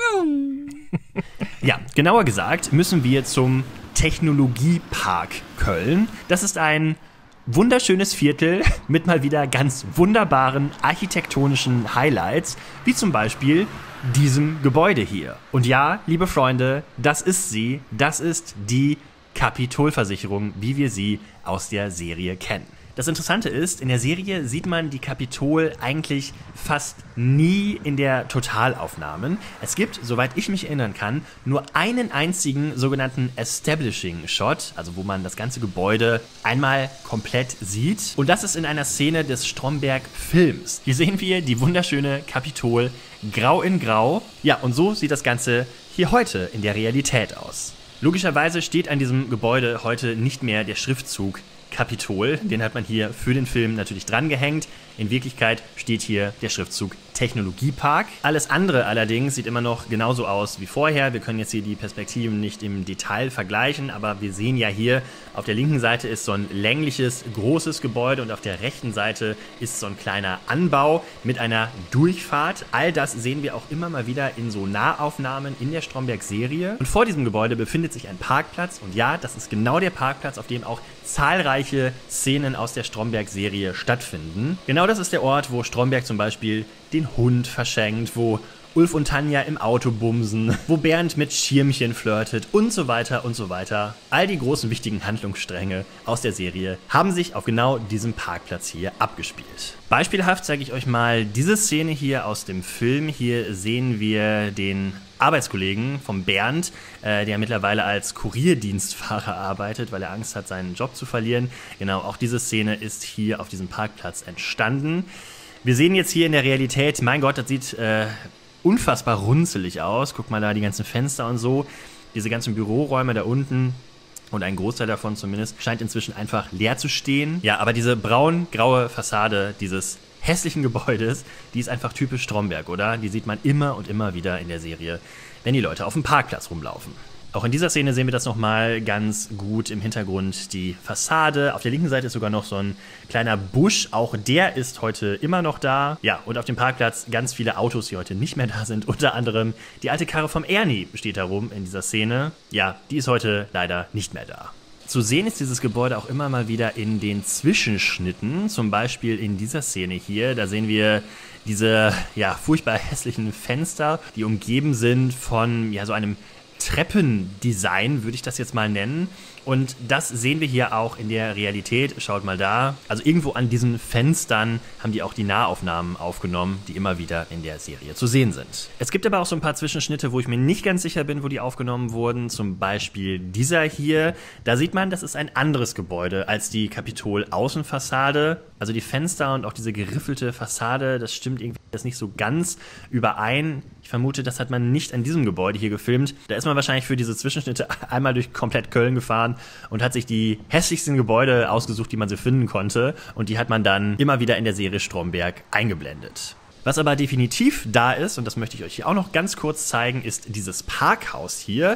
Ja, genauer gesagt müssen wir zum Technologiepark Köln. Das ist ein wunderschönes Viertel mit mal wieder ganz wunderbaren architektonischen Highlights, wie zum Beispiel diesem Gebäude hier. Und ja, liebe Freunde, das ist sie. Das ist die Kapitolversicherung, wie wir sie aus der Serie kennen. Das Interessante ist, in der Serie sieht man die Kapitol eigentlich fast nie in der Totalaufnahmen. Es gibt, soweit ich mich erinnern kann, nur einen einzigen sogenannten Establishing-Shot, also wo man das ganze Gebäude einmal komplett sieht. Und das ist in einer Szene des Stromberg-Films. Hier sehen wir die wunderschöne Kapitol grau in grau. Ja, und so sieht das Ganze hier heute in der Realität aus. Logischerweise steht an diesem Gebäude heute nicht mehr der Schriftzug Kapitol, den hat man hier für den Film natürlich dran gehängt. In Wirklichkeit steht hier der Schriftzug Technologiepark. Alles andere allerdings sieht immer noch genauso aus wie vorher. Wir können jetzt hier die Perspektiven nicht im Detail vergleichen, aber wir sehen ja hier, auf der linken Seite ist so ein längliches, großes Gebäude und auf der rechten Seite ist so ein kleiner Anbau mit einer Durchfahrt. All das sehen wir auch immer mal wieder in so Nahaufnahmen in der Stromberg-Serie. Und vor diesem Gebäude befindet sich ein Parkplatz und ja, das ist genau der Parkplatz, auf dem auch zahlreiche Szenen aus der Stromberg-Serie stattfinden. Genau das ist der Ort, wo Stromberg zum Beispiel den Hund verschenkt, wo Ulf und Tanja im Auto bumsen, wo Bernd mit Schirmchen flirtet und so weiter und so weiter. All die großen wichtigen Handlungsstränge aus der Serie haben sich auf genau diesem Parkplatz hier abgespielt. Beispielhaft zeige ich euch mal diese Szene hier aus dem Film. Hier sehen wir den Arbeitskollegen vom Bernd, der mittlerweile als Kurierdienstfahrer arbeitet, weil er Angst hat, seinen Job zu verlieren. Genau, auch diese Szene ist hier auf diesem Parkplatz entstanden. Wir sehen jetzt hier in der Realität, mein Gott, das sieht unfassbar runzelig aus. Guck mal da, die ganzen Fenster und so. Diese ganzen Büroräume da unten und ein Großteil davon zumindest scheint inzwischen einfach leer zu stehen. Ja, aber diese braun-graue Fassade dieses hässlichen Gebäudes, die ist einfach typisch Stromberg, oder? Die sieht man immer und immer wieder in der Serie, wenn die Leute auf dem Parkplatz rumlaufen. Auch in dieser Szene sehen wir das nochmal ganz gut im Hintergrund, die Fassade. Auf der linken Seite ist sogar noch so ein kleiner Busch, auch der ist heute immer noch da. Ja, und auf dem Parkplatz ganz viele Autos, die heute nicht mehr da sind. Unter anderem die alte Karre vom Ernie steht da rum in dieser Szene. Ja, die ist heute leider nicht mehr da. Zu sehen ist dieses Gebäude auch immer mal wieder in den Zwischenschnitten, zum Beispiel in dieser Szene hier. Da sehen wir diese ja, furchtbar hässlichen Fenster, die umgeben sind von ja, so einem Treppendesign, würde ich das jetzt mal nennen. Und das sehen wir hier auch in der Realität. Schaut mal da. Also irgendwo an diesen Fenstern haben die auch die Nahaufnahmen aufgenommen, die immer wieder in der Serie zu sehen sind. Es gibt aber auch so ein paar Zwischenschnitte, wo ich mir nicht ganz sicher bin, wo die aufgenommen wurden. Zum Beispiel dieser hier. Da sieht man, das ist ein anderes Gebäude als die Kapitol-Außenfassade. Also die Fenster und auch diese geriffelte Fassade, das stimmt irgendwie das nicht so ganz überein. Ich vermute, das hat man nicht an diesem Gebäude hier gefilmt. Da ist man wahrscheinlich für diese Zwischenschnitte einmal durch komplett Köln gefahren und hat sich die hässlichsten Gebäude ausgesucht, die man so finden konnte. Und die hat man dann immer wieder in der Serie Stromberg eingeblendet. Was aber definitiv da ist, und das möchte ich euch hier auch noch ganz kurz zeigen, ist dieses Parkhaus hier.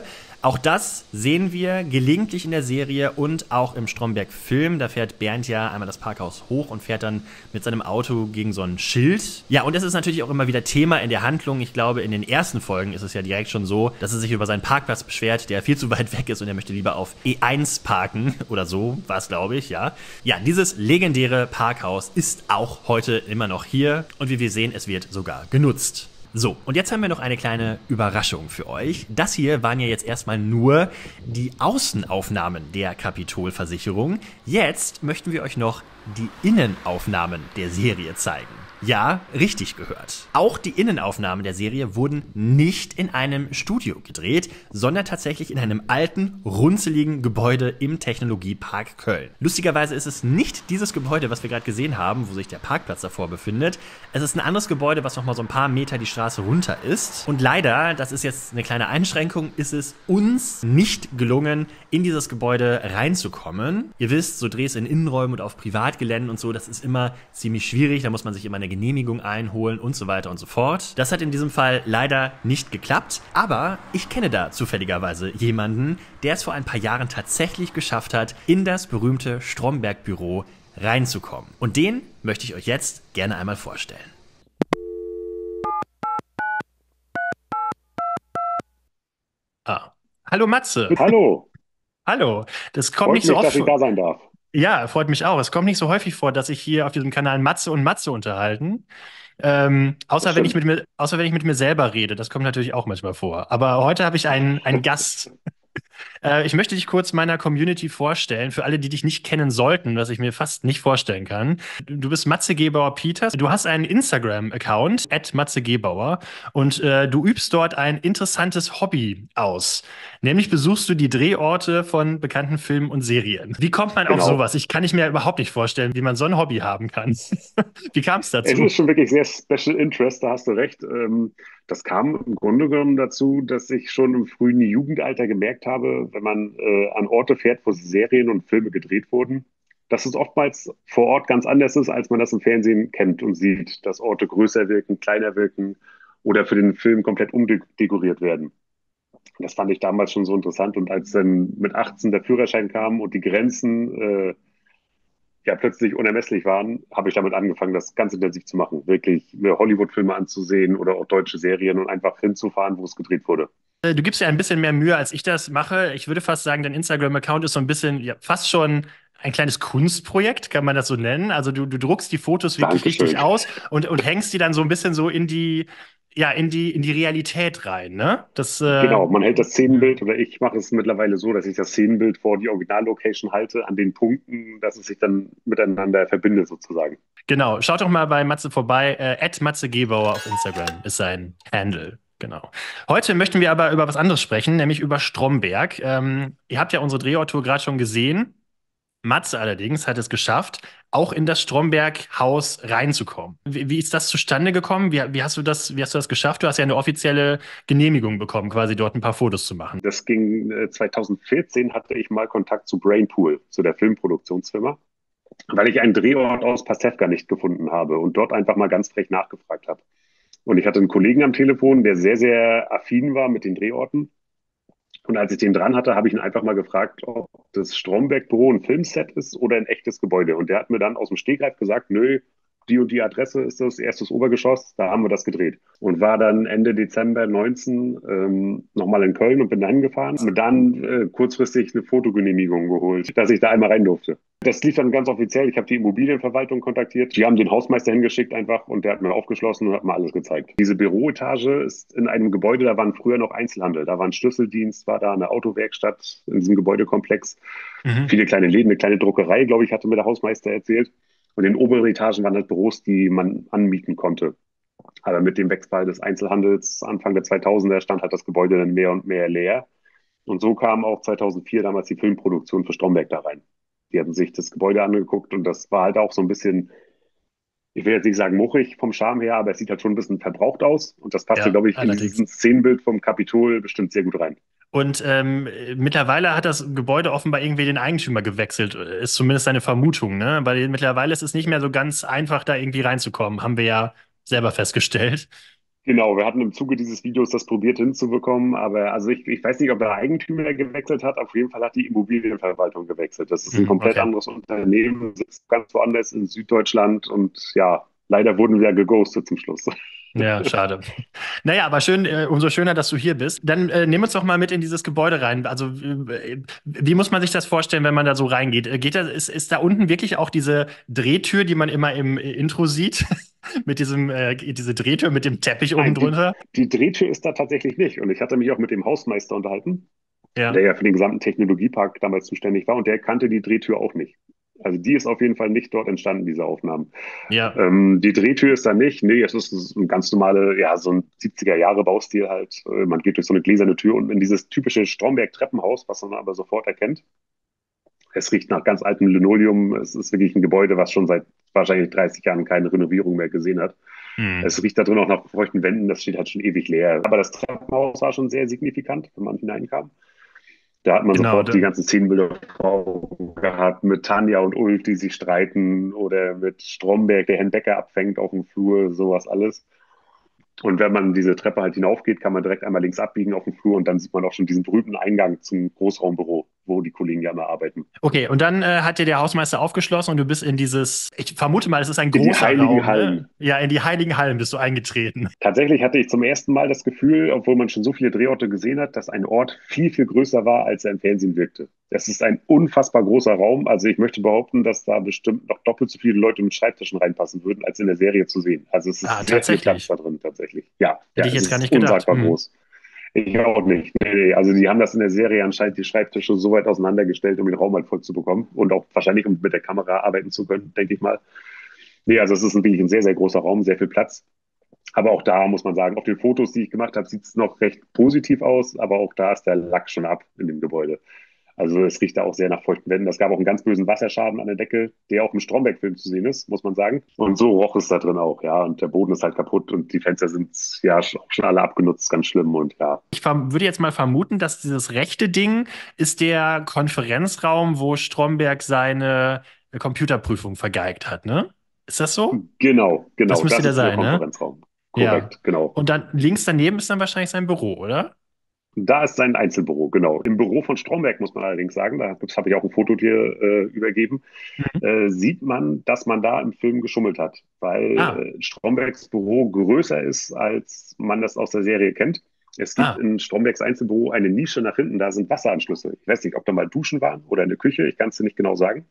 Auch das sehen wir gelegentlich in der Serie und auch im Stromberg-Film. Da fährt Bernd ja einmal das Parkhaus hoch und fährt dann mit seinem Auto gegen so ein Schild. Ja, und das ist natürlich auch immer wieder Thema in der Handlung. Ich glaube, in den ersten Folgen ist es ja direkt schon so, dass er sich über seinen Parkplatz beschwert, der viel zu weit weg ist und er möchte lieber auf E1 parken oder so, war es, glaube ich, ja. Ja, dieses legendäre Parkhaus ist auch heute immer noch hier und wie wir sehen, es wird sogar genutzt. So, und jetzt haben wir noch eine kleine Überraschung für euch. Das hier waren ja jetzt erstmal nur die Außenaufnahmen der Kapitolversicherung. Jetzt möchten wir euch noch die Innenaufnahmen der Serie zeigen. Ja, richtig gehört. Auch die Innenaufnahmen der Serie wurden nicht in einem Studio gedreht, sondern tatsächlich in einem alten, runzeligen Gebäude im Technologiepark Köln. Lustigerweise ist es nicht dieses Gebäude, was wir gerade gesehen haben, wo sich der Parkplatz davor befindet. Es ist ein anderes Gebäude, was nochmal so ein paar Meter die Straße runter ist. Und leider, das ist jetzt eine kleine Einschränkung, ist es uns nicht gelungen, in dieses Gebäude reinzukommen. Ihr wisst, so Drehs in Innenräumen und auf Privatgeländen und so, das ist immer ziemlich schwierig. Da muss man sich immer eine Genehmigung einholen und so weiter und so fort. Das hat in diesem Fall leider nicht geklappt, aber ich kenne da zufälligerweise jemanden, der es vor ein paar Jahren tatsächlich geschafft hat, in das berühmte Stromberg-Büro reinzukommen. Und den möchte ich euch jetzt gerne einmal vorstellen. Ah. Hallo Matze. Hallo, Hallo. Das kommt freut nicht so mich, oft dass ich vor. da sein darf. Ja, freut mich auch. Es kommt nicht so häufig vor, dass sich hier auf diesem Kanal Matze und Matze unterhalten. Das stimmt. Außer wenn ich mit mir selber rede. Das kommt natürlich auch manchmal vor. Aber heute habe ich einen Gast. Ich möchte dich kurz meiner Community vorstellen, für alle, die dich nicht kennen sollten, was ich mir fast nicht vorstellen kann. Du bist Matze Gebauer-Peters. Du hast einen Instagram-Account, @matzegebauer, und du übst dort ein interessantes Hobby aus. Nämlich besuchst du die Drehorte von bekannten Filmen und Serien. Wie kommt man auf Genau. sowas? Ich kann ich mir überhaupt nicht vorstellen, wie man so ein Hobby haben kann. Wie kam es Es dazu? ist schon wirklich sehr Special Interest, da hast du recht. Das kam im Grunde genommen dazu, dass ich schon im frühen Jugendalter gemerkt habe, wenn man an Orte fährt, wo Serien und Filme gedreht wurden, dass es oftmals vor Ort ganz anders ist, als man das im Fernsehen kennt und sieht, dass Orte größer wirken, kleiner wirken oder für den Film komplett umdekoriert werden. Das fand ich damals schon so interessant. Und als dann mit 18 der Führerschein kam und die Grenzen ja plötzlich unermesslich waren, habe ich damit angefangen, das ganz intensiv zu machen. Wirklich mir Hollywood-Filme anzusehen oder auch deutsche Serien und einfach hinzufahren, wo es gedreht wurde. Du gibst dir ein bisschen mehr Mühe, als ich das mache. Ich würde fast sagen, dein Instagram-Account ist so ein bisschen, ja, fast schon ein kleines Kunstprojekt, kann man das so nennen. Also du druckst die Fotos wirklich richtig Dankeschön. aus und hängst die dann so ein bisschen so in die, ja, in die Realität rein, ne? Genau, man hält das Ja. Szenenbild oder ich mache es mittlerweile so, dass ich das Szenenbild vor die Originallocation halte, an den Punkten, dass es sich dann miteinander verbindet sozusagen. Genau, schaut doch mal bei Matze vorbei. @matzegebauer auf Instagram ist sein Handle. Genau. Heute möchten wir aber über was anderes sprechen, nämlich über Stromberg. Ihr habt ja unsere Drehorttour gerade schon gesehen. Matze allerdings hat es geschafft, auch in das Stromberg-Haus reinzukommen. Wie ist das zustande gekommen? Wie hast du das geschafft? Du hast ja eine offizielle Genehmigung bekommen, quasi dort ein paar Fotos zu machen. Das ging 2014 hatte ich mal Kontakt zu Brainpool, zu der Filmproduktionsfirma, weil ich einen Drehort aus Pastewka nicht gefunden habe und dort einfach mal ganz frech nachgefragt habe. Und ich hatte einen Kollegen am Telefon, der sehr, sehr affin war mit den Drehorten. Und als ich den dran hatte, habe ich ihn einfach mal gefragt, ob das Stromberg-Büro ein Filmset ist oder ein echtes Gebäude. Und der hat mir dann aus dem Stegreif gesagt, nö, die und die Adresse ist das, erstes Obergeschoss, da haben wir das gedreht. Und war dann Ende Dezember 19 nochmal in Köln und bin dann gefahren. Mir dann kurzfristig eine Fotogenehmigung geholt, dass ich da einmal rein durfte. Das lief dann ganz offiziell. Ich habe die Immobilienverwaltung kontaktiert. Die haben den Hausmeister hingeschickt einfach und der hat mir aufgeschlossen und hat mir alles gezeigt. Diese Büroetage ist in einem Gebäude, da waren früher noch Einzelhandel. Da war ein Schlüsseldienst, war da eine Autowerkstatt in diesem Gebäudekomplex. Mhm. Viele kleine Läden, eine kleine Druckerei, glaube ich, hatte mir der Hausmeister erzählt. Und in den oberen Etagen waren halt Büros, die man anmieten konnte. Aber mit dem Wegfall des Einzelhandels Anfang der 2000er stand halt das Gebäude dann mehr und mehr leer. Und so kam auch 2004 damals die Filmproduktion für Stromberg da rein. Die hatten sich das Gebäude angeguckt und das war halt auch so ein bisschen, ich will jetzt nicht sagen muchig vom Charme her, aber es sieht halt schon ein bisschen verbraucht aus. Und das passte, Ja, glaube ich, in allerdings. dieses Szenenbild vom Kapitol bestimmt sehr gut rein. Und mittlerweile hat das Gebäude offenbar irgendwie den Eigentümer gewechselt, ist zumindest eine Vermutung, ne? Weil mittlerweile ist es nicht mehr so ganz einfach, da irgendwie reinzukommen, haben wir ja selber festgestellt. Genau, wir hatten im Zuge dieses Videos das probiert hinzubekommen, aber also ich weiß nicht, ob der Eigentümer gewechselt hat. Auf jeden Fall hat die Immobilienverwaltung gewechselt. Das ist ein komplett Okay. anderes Unternehmen, sitzt ganz woanders in Süddeutschland und ja, leider wurden wir geghostet zum Schluss. Ja, schade. Naja, aber schön, umso schöner, dass du hier bist. Dann nimm uns doch mal mit in dieses Gebäude rein. Also, wie muss man sich das vorstellen, wenn man da so reingeht? Ist da unten wirklich auch diese Drehtür, die man immer im Intro sieht? Mit diese Drehtür mit dem Teppich oben Nein, drunter? die Drehtür ist da tatsächlich nicht. Und ich hatte mich auch mit dem Hausmeister unterhalten, der Ja, ja für den gesamten Technologiepark damals zuständig war und der kannte die Drehtür auch nicht. Also die ist auf jeden Fall nicht dort entstanden, diese Aufnahmen. ja. Die Drehtür ist da nicht. Nee, es ist ein ganz normale, ja, so ein 70er-Jahre-Baustil halt. Man geht durch so eine gläserne Tür und in dieses typische Stromberg-Treppenhaus, was man aber sofort erkennt. Es riecht nach ganz altem Linoleum. Es ist wirklich ein Gebäude, was schon seit wahrscheinlich 30 Jahren keine Renovierung mehr gesehen hat. Hm. Es riecht da drin auch nach feuchten Wänden. Das steht halt schon ewig leer. Aber das Treppenhaus war schon sehr signifikant, wenn man hineinkam. Da hat man Genau. sofort die ganzen Szenenbilder vor Augen gehabt mit Tanja und Ulf, die sich streiten oder mit Stromberg, der Herrn Becker abfängt auf dem Flur, sowas alles. Und wenn man diese Treppe halt hinaufgeht, kann man direkt einmal links abbiegen auf dem Flur und dann sieht man auch schon diesen berühmten Eingang zum Großraumbüro, wo die Kollegen ja immer arbeiten. Okay, und dann hat dir der Hausmeister aufgeschlossen und du bist in dieses, ich vermute mal, es ist ein In die großer heiligen Raum, ne? Hallen. Ja, in die Heiligen Hallen bist du eingetreten. Tatsächlich hatte ich zum ersten Mal das Gefühl, obwohl man schon so viele Drehorte gesehen hat, dass ein Ort viel, viel größer war, als er im Fernsehen wirkte. Es ist ein unfassbar großer Raum. Also ich möchte behaupten, dass da bestimmt noch doppelt so viele Leute mit Schreibtischen reinpassen würden, als in der Serie zu sehen. Also es Ah, ist sehr viel Platz tatsächlich. da drin tatsächlich. Ja, ja, Hätte ich es jetzt gar ist nicht gedacht. unsagbar Hm. groß. Ich auch nicht. Nee, nee. Also die haben das in der Serie anscheinend die Schreibtische so weit auseinandergestellt, um den Raum halt voll zu bekommen und auch wahrscheinlich, um mit der Kamera arbeiten zu können, denke ich mal. Nee, also es ist wirklich ein sehr, sehr großer Raum, sehr viel Platz. Aber auch da muss man sagen, auf den Fotos, die ich gemacht habe, sieht es noch recht positiv aus, aber auch da ist der Lack schon ab in dem Gebäude. Also es riecht da auch sehr nach feuchten Wänden. Es gab auch einen ganz bösen Wasserschaden an der Decke, der auch im Stromberg-Film zu sehen ist, muss man sagen. Und so roch es da drin auch, ja. Und der Boden ist halt kaputt und die Fenster sind ja auch schon alle abgenutzt, ganz schlimm. Und ja, Würde jetzt mal vermuten, dass dieses rechte Ding ist der Konferenzraum, wo Stromberg seine Computerprüfung vergeigt hat, ne? Ist das so? genau, Das genau, müsste das der ist dieser sein, ne? Konferenzraum. Ja. Korrekt, genau. Und dann links daneben ist dann wahrscheinlich sein Büro, oder? Da ist sein Einzelbüro, genau. Im Büro von Stromberg muss man allerdings sagen, das habe ich auch ein Foto dir übergeben, Mhm. sieht man, dass man da im Film geschummelt hat, Ah, weil Strombergs Büro größer ist, als man das aus der Serie kennt. Es gibt ah. in Strombergs Einzelbüro eine Nische nach hinten, da sind Wasseranschlüsse. Ich weiß nicht, ob da mal Duschen waren oder eine Küche, ich kann es dir nicht genau sagen.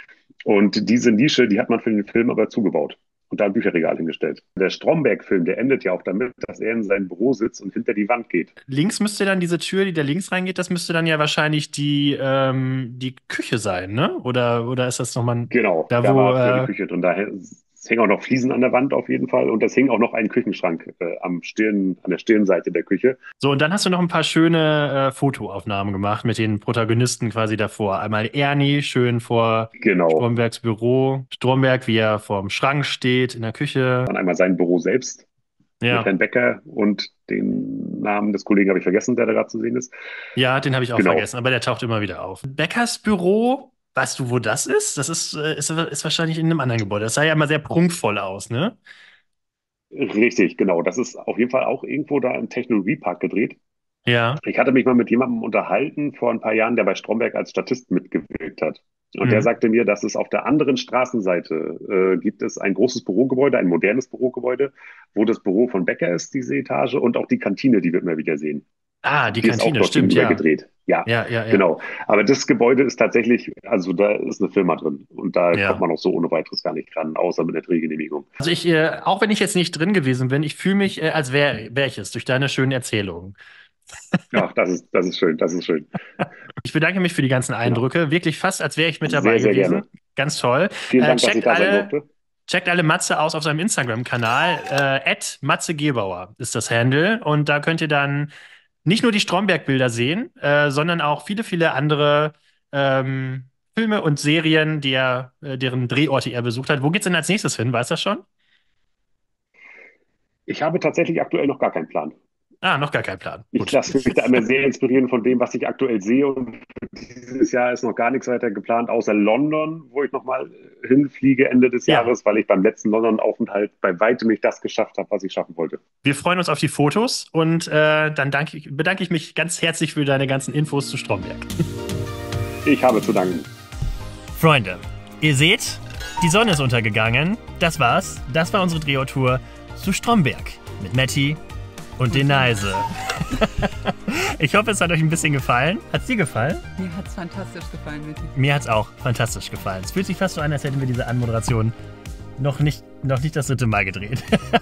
Und diese Nische, die hat man für den Film aber zugebaut und da ein Bücherregal hingestellt. Der Stromberg-Film, der endet ja auch damit, dass er in seinem Büro sitzt und hinter die Wand geht. Links müsste dann diese Tür, die da links reingeht, das müsste dann ja wahrscheinlich die Küche sein, ne? Oder ist das nochmal Genau, da, da wo, war früher die Küche drin. Es hängen auch noch Fliesen an der Wand auf jeden Fall und es hing auch noch ein Küchenschrank an der Stirnseite der Küche. so, und dann hast du noch ein paar schöne Fotoaufnahmen gemacht mit den Protagonisten quasi davor. Einmal Ernie, schön vor Genau. Strombergs Büro. Stromberg, wie er vorm Schrank steht in der Küche. Dann einmal sein Büro selbst mit Ja, Herrn Becker und den Namen des Kollegen habe ich vergessen, der da gerade zu sehen ist. ja, den habe ich auch Genau. vergessen, aber der taucht immer wieder auf. Beckers Büro, weißt du, wo das ist? Das ist wahrscheinlich in einem anderen Gebäude. Das sah ja immer sehr prunkvoll aus, ne? Richtig, genau. Das ist auf jeden Fall auch irgendwo da im Technologiepark gedreht. Ja. Ich hatte mich mal mit jemandem unterhalten vor ein paar Jahren, der bei Stromberg als Statist mitgewirkt hat. Und der Mhm. sagte mir, dass es auf der anderen Straßenseite gibt es ein großes Bürogebäude, ein modernes Bürogebäude, wo das Büro von Becker ist, diese Etage, und auch die Kantine, die wird man wieder sehen. Ah, die Die ist auch Kantine, dort stimmt, gegenüber ja. gedreht. Ja, Ja, ja, ja. genau. Aber das Gebäude ist tatsächlich, also da ist eine Firma drin und da kommt Ja. man auch so ohne weiteres gar nicht ran, außer mit der Drehgenehmigung. Also auch wenn ich jetzt nicht drin gewesen bin, ich fühle mich, als wär ich es durch deine schönen Erzählungen. Ja, das ist schön, das ist schön. Ich bedanke mich für die ganzen Genau. Eindrücke. Wirklich fast, als wäre ich mit dabei Sehr, sehr gewesen. gerne. Ganz toll. Vielen Dank, dass ich Checkt da sein alle, durfte. checkt alle Matze aus auf seinem Instagram-Kanal. @MatzeGebauer ist das Handle. Und da könnt ihr dann nicht nur die Stromberg-Bilder sehen, sondern auch viele, viele andere Filme und Serien, deren Drehorte er besucht hat. Wo geht's denn als nächstes hin? Weißt du das schon? Ich habe tatsächlich aktuell noch gar keinen Plan. Ah, noch gar kein Plan. Ich Gut. lasse mich da immer sehr inspirieren von dem, was ich aktuell sehe. Und dieses Jahr ist noch gar nichts weiter geplant, außer London, wo ich nochmal hinfliege Ende des Ja. Jahres, weil ich beim letzten London-Aufenthalt bei weitem nicht das geschafft habe, was ich schaffen wollte. Wir freuen uns auf die Fotos und dann bedanke ich mich ganz herzlich für deine ganzen Infos zu Stromberg. Ich habe zu danken. Freunde, ihr seht, die Sonne ist untergegangen. Das war's. Das war unsere Drehorttour zu Stromberg mit Matti und den Neise. Ich hoffe, es hat euch ein bisschen gefallen. Hat's dir gefallen? Mir hat es fantastisch gefallen, Matti. Mir hat's auch fantastisch gefallen. Es fühlt sich fast so an, als hätten wir diese Anmoderation noch nicht das 3. Mal gedreht.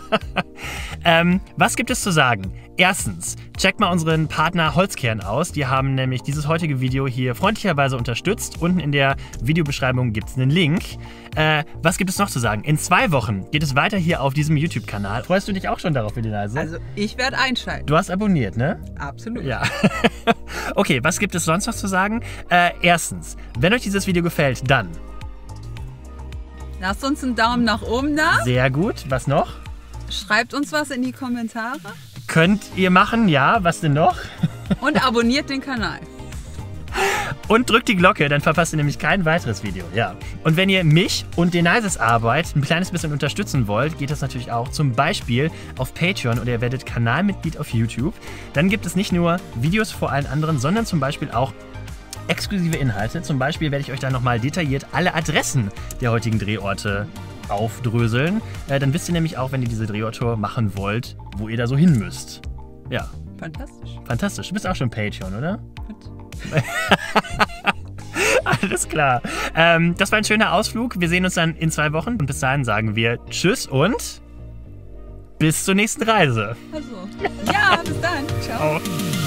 Was gibt es zu sagen? Erstens, checkt mal unseren Partner Holzkern aus. Die haben nämlich dieses heutige Video hier freundlicherweise unterstützt. Unten in der Videobeschreibung gibt es einen Link. Was gibt es noch zu sagen? In 2 Wochen geht es weiter hier auf diesem YouTube-Kanal. Freust du dich auch schon darauf, Edelise? Also, ich werde einschalten. Du hast abonniert, ne? Absolut. Ja. Okay, was gibt es sonst noch zu sagen? Erstens, wenn euch dieses Video gefällt, dann Lasst uns einen Daumen nach oben da. sehr gut. Was noch? Schreibt uns was in die Kommentare. Könnt ihr machen, ja. Was denn noch? Und abonniert den Kanal. Und drückt die Glocke, dann verpasst ihr nämlich kein weiteres Video. Ja. Und wenn ihr mich und den Neises Arbeit ein kleines bisschen unterstützen wollt, geht das natürlich auch zum Beispiel auf Patreon oder ihr werdet Kanalmitglied auf YouTube. Dann gibt es nicht nur Videos vor allen anderen, sondern zum Beispiel auch exklusive Inhalte. Zum Beispiel werde ich euch da nochmal detailliert alle Adressen der heutigen Drehorte aufdröseln. Dann wisst ihr nämlich auch, wenn ihr diese Drehorttour machen wollt, wo ihr da so hin müsst. Ja, Fantastisch. fantastisch. Du bist auch schon Patreon, oder? Gut. Alles klar. Das war ein schöner Ausflug. Wir sehen uns dann in 2 Wochen. Und bis dahin sagen wir Tschüss und bis zur nächsten Reise. Also. Ja, bis dann. Ciao. Ciao.